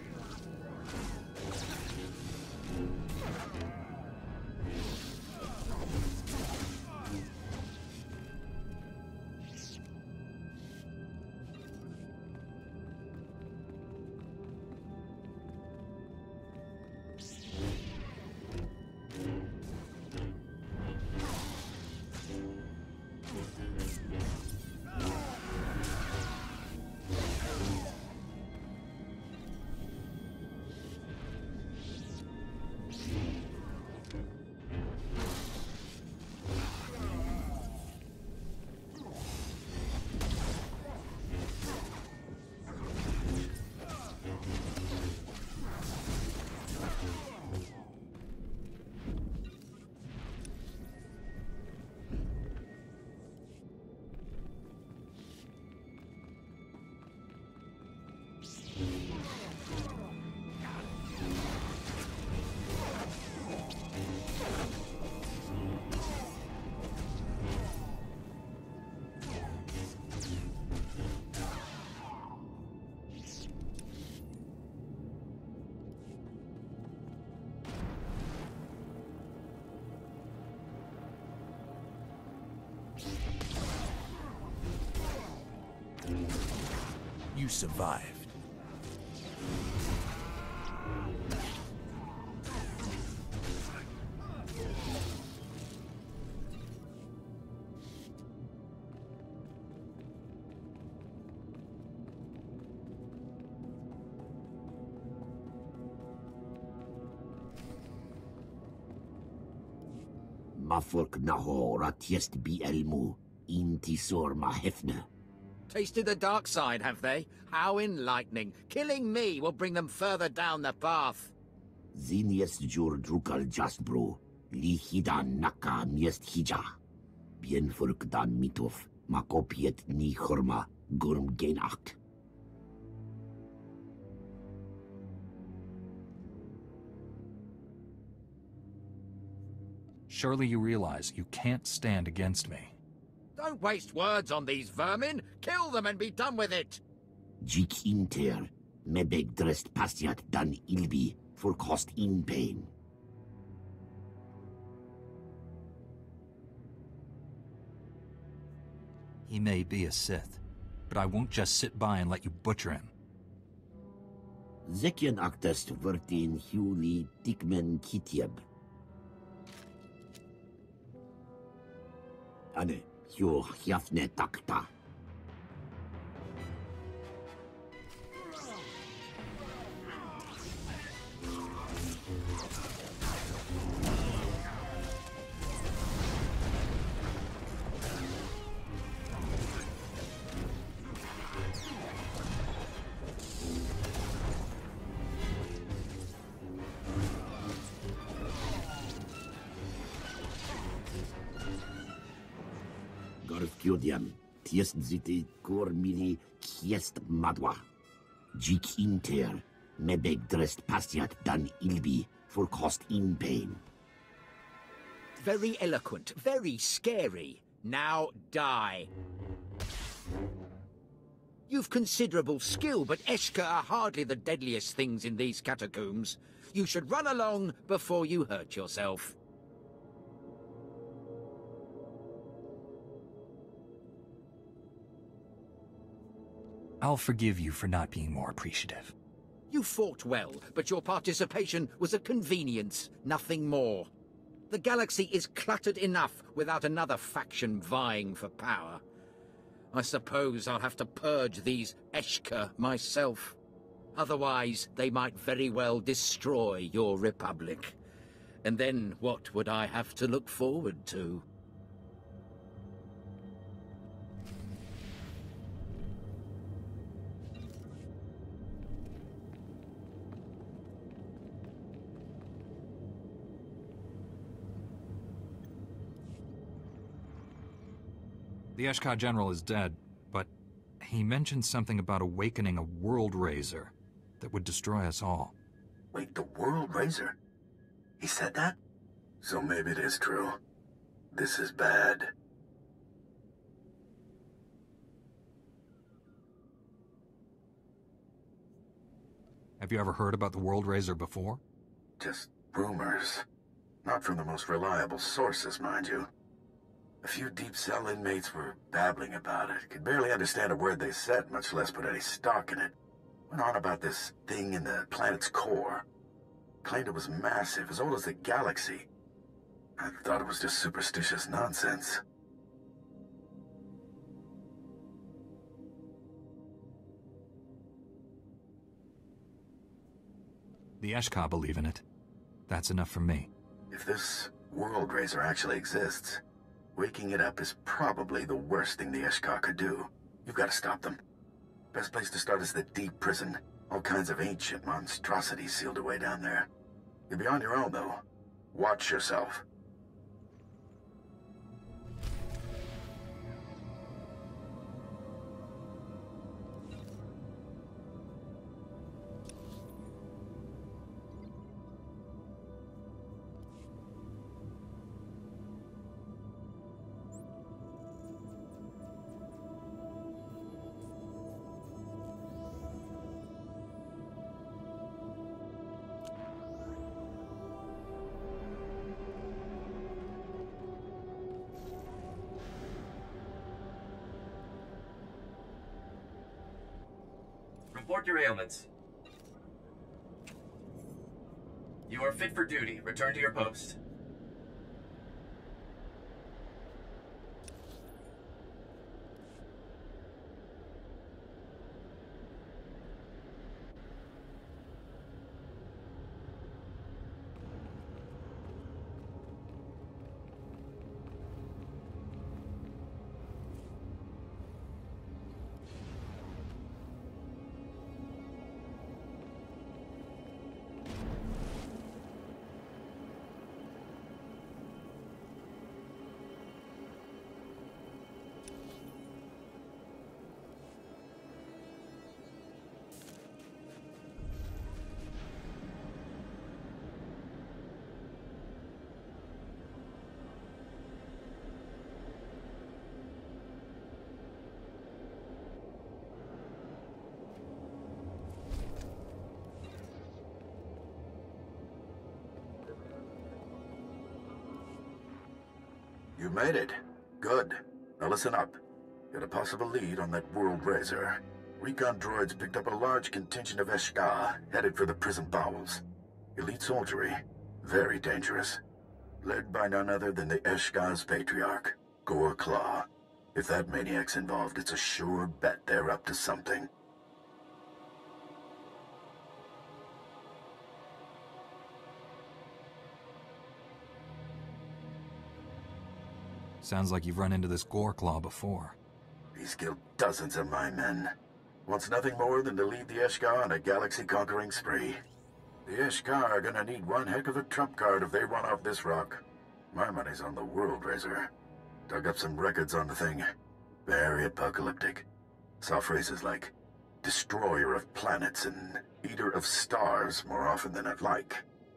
You survived. Mafurk naho ratiest bi elmu, intisor ma hefne. Tasted the dark side, have they? How enlightening. Killing me will bring them further down the path. Ziniest jur drukal jasbro, li hidan naka miest hija. Bien furk dan mitof, makopiet ni chorma, gurm genacht. Surely you realize you can't stand against me. Don't waste words on these vermin. Kill them and be done with it. Jik inter, mebeg drest pastiat dan ilbi, for cost in pain. He may be a Sith, but I won't just sit by and let you butcher him. Zekian actest vertin huli tikmen kitieb. Ane, hio hiafne takta. Gorfkiodian, tiest ziti kormili kiest madwa. Jik inter, mebeg drest pastiat dan ilbi, for cost in pain. Very eloquent, very scary. Now die. You've considerable skill, but Eshka are hardly the deadliest things in these catacombs. You should run along before you hurt yourself. I'll forgive you for not being more appreciative. You fought well, but your participation was a convenience, nothing more. The galaxy is cluttered enough without another faction vying for power. I suppose I'll have to purge these Eshka myself. Otherwise, they might very well destroy your republic. And then what would I have to look forward to? The Eshka general is dead, but he mentioned something about awakening a world razor that would destroy us all. Wait, the world razor? He said that? So maybe it is true. This is bad. Have you ever heard about the World Razor before? Just rumors. Not from the most reliable sources, mind you. A few deep cell inmates were babbling about it. Could barely understand a word they said, much less put any stock in it. Went on about this thing in the planet's core. Claimed it was massive, as old as the galaxy. I thought it was just superstitious nonsense. The Eshka believe in it. That's enough for me. If this World Razor actually exists, waking it up is probably the worst thing the Eshka could do. You've got to stop them. Best place to start is the deep prison. All kinds of ancient monstrosities sealed away down there. You'll be on your own, though. Watch yourself. Report your ailments. You are fit for duty. Return to your post. You made it. Good. Now listen up. Got a possible lead on that World Razor. Recon droids picked up a large contingent of Eshka, headed for the prison bowels. Elite soldiery. Very dangerous. Led by none other than the Eshka's patriarch, Gor Claw. If that maniac's involved, it's a sure bet they're up to something. Sounds like you've run into this Goreclaw before. He's killed dozens of my men. Wants nothing more than to lead the Eshka on a galaxy-conquering spree. The Eshka are gonna need one heck of a trump card if they run off this rock. My money's on the World Razor. Dug up some records on the thing. Very apocalyptic. Saw phrases like, destroyer of planets and eater of stars more often than I'd like.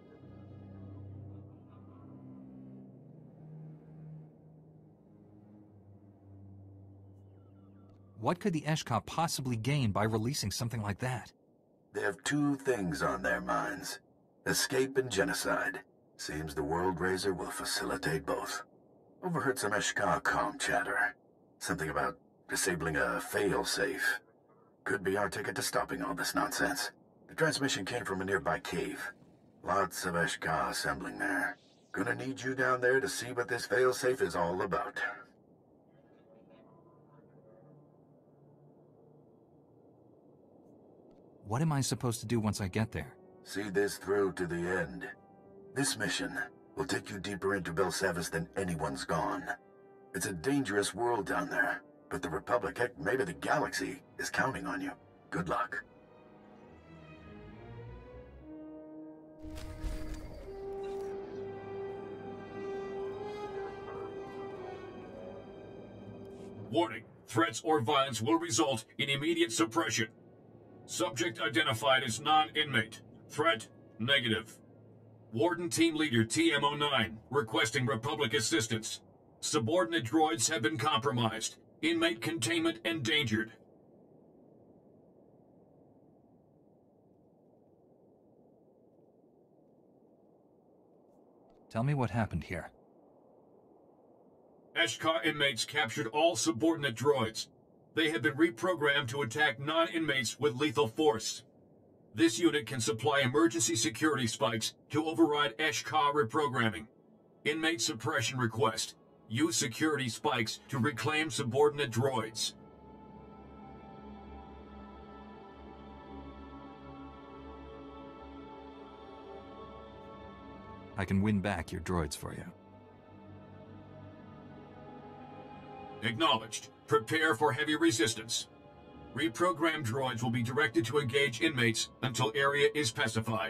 What could the Eshka possibly gain by releasing something like that? They have two things on their minds. Escape and genocide. Seems the World Razor will facilitate both. Overheard some Eshka comm chatter. Something about disabling a fail-safe. Could be our ticket to stopping all this nonsense. The transmission came from a nearby cave. Lots of Eshka assembling there. Gonna need you down there to see what this fail-safe is all about. What am I supposed to do once I get there? See this through to the end. This mission will take you deeper into Belsavis than anyone's gone. It's a dangerous world down there, but the Republic, heck, maybe the galaxy, is counting on you. Good luck. Warning. Threats or violence will result in immediate suppression. Subject identified as non-inmate. Threat, negative. Warden Team Leader T M zero nine, requesting Republic assistance. Subordinate droids have been compromised. Inmate containment endangered. Tell me what happened here. Eshka inmates captured all subordinate droids. They have been reprogrammed to attack non-inmates with lethal force. This unit can supply emergency security spikes to override Eshka reprogramming. Inmate suppression request. Use security spikes to reclaim subordinate droids. I can win back your droids for you. Acknowledged. Prepare for heavy resistance. Reprogrammed droids will be directed to engage inmates until area is pacified.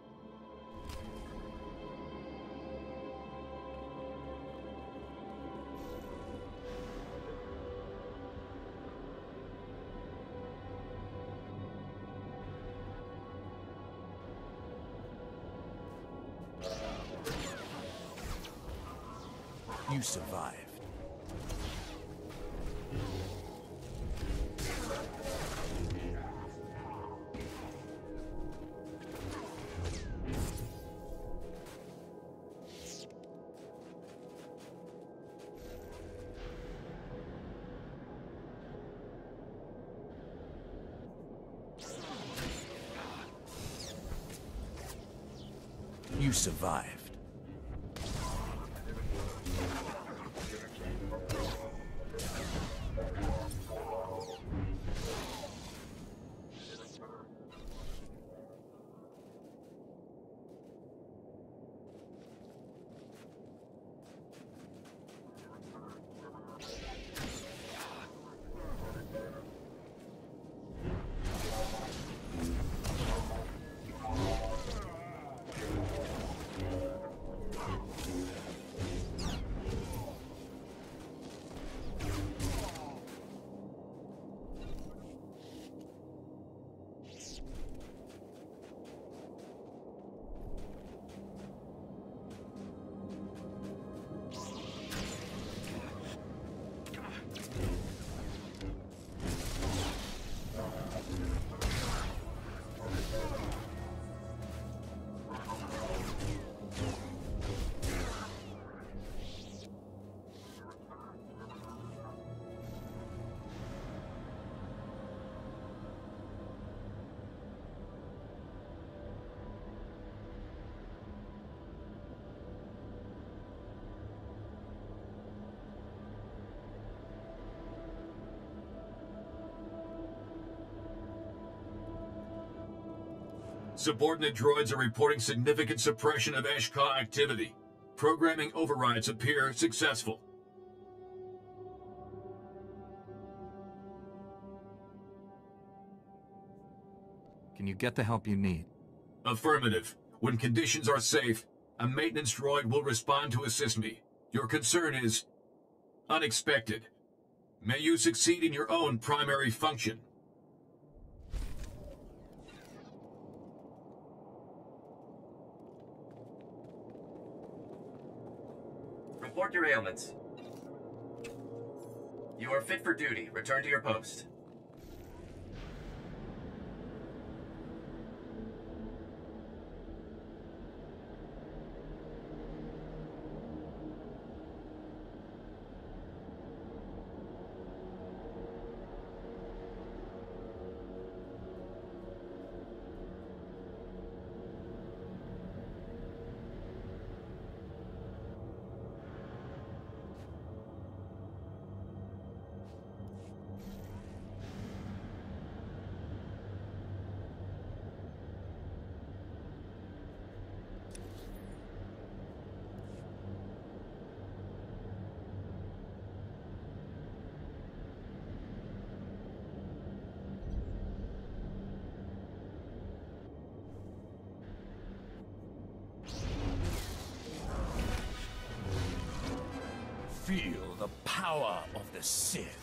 You survived. You survived. Subordinate droids are reporting significant suppression of Eshka activity. Programming overrides appear successful. Can you get the help you need? Affirmative. When conditions are safe, a maintenance droid will respond to assist me. Your concern is unexpected. May you succeed in your own primary function. Report your ailments. You are fit for duty. Return to your post. Feel the power of the Sith.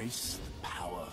embrace the power.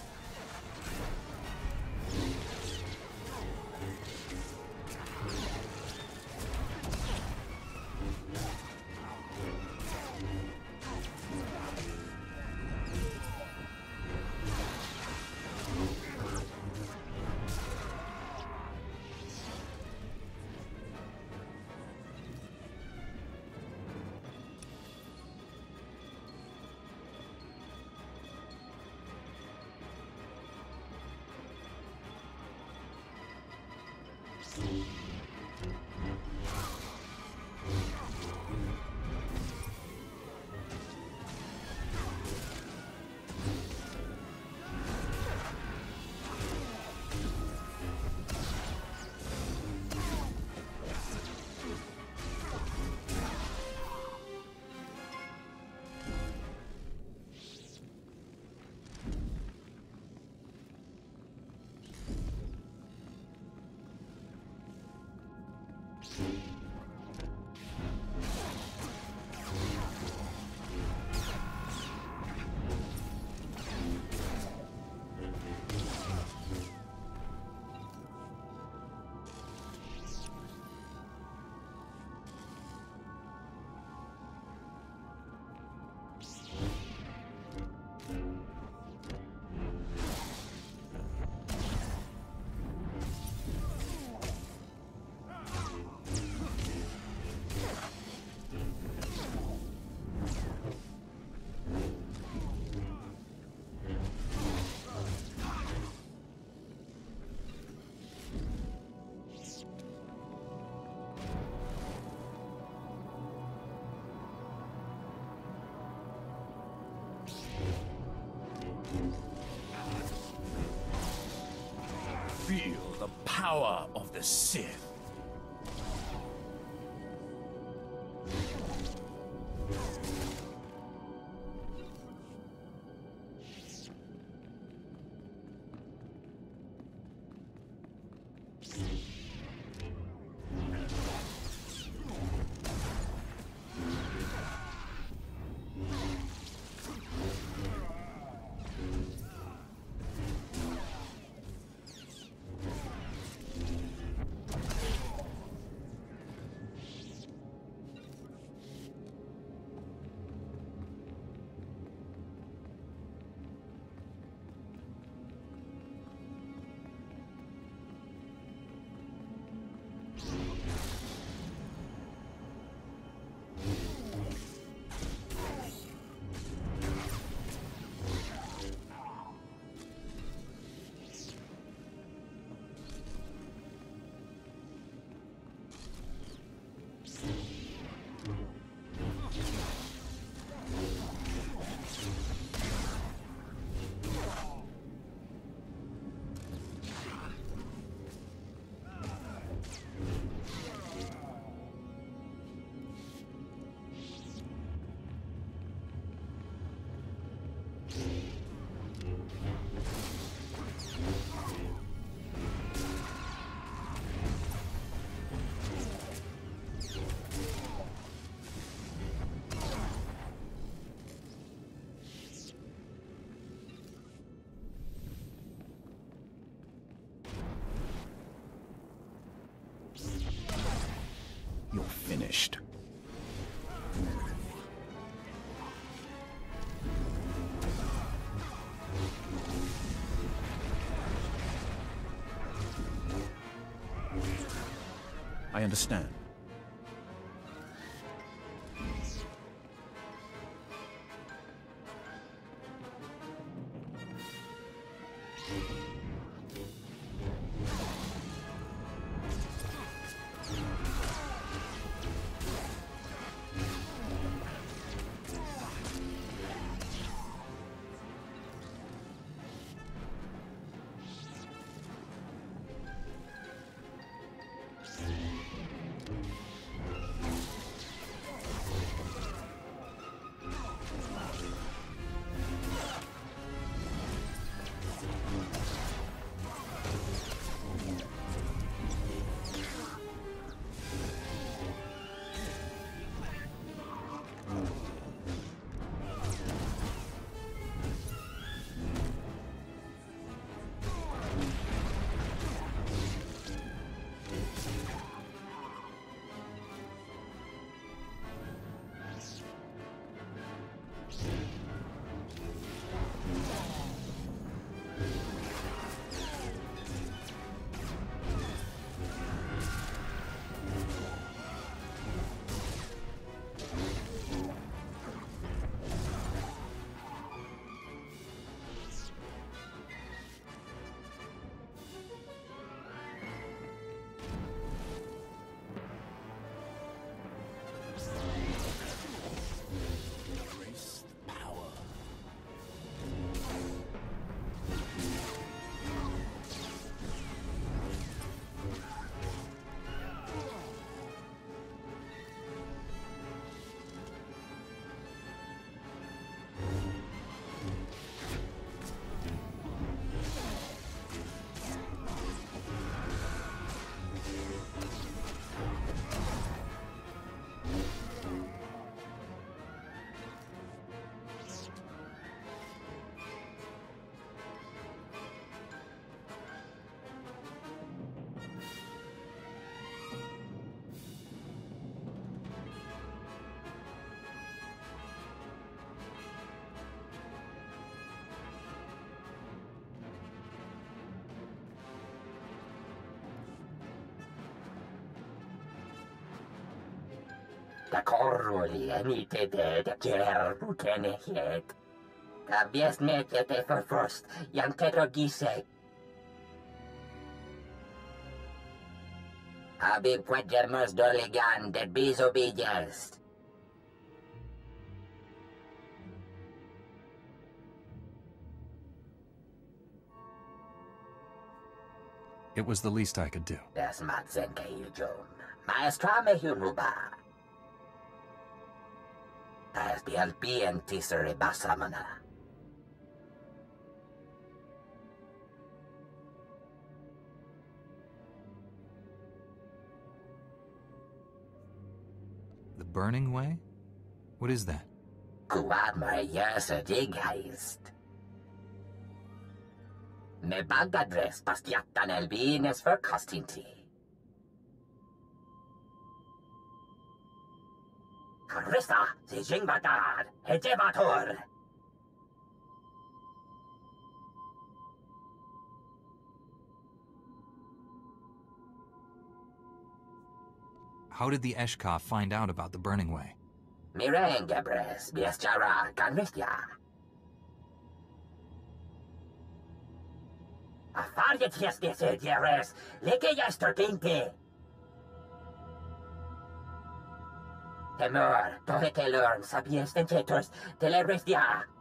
Feel the power of the Sith. You're finished. I understand. Da korruli enite de de ger butene het. Da viesnet te forfrost, jan tetro gise. Abi puegermos doligan de bisobedience. It was the least I could do. Das matzenke yujum. Maestra me hunuba. Das bialpien tisere basamana. The Burning Way? What is that? Kuad mar yasa digheist. Me bagadres pastiatan elbines för kastinti. Karissa, si jingvatad, hejevator. How did the Eshka find out about the Burning Way? Mirengebres, biesjara, ganvistya. Afarjet hiestese dieres, leke yestertinte. Temor, tohete lorn, sapiens tentetors, telerestia.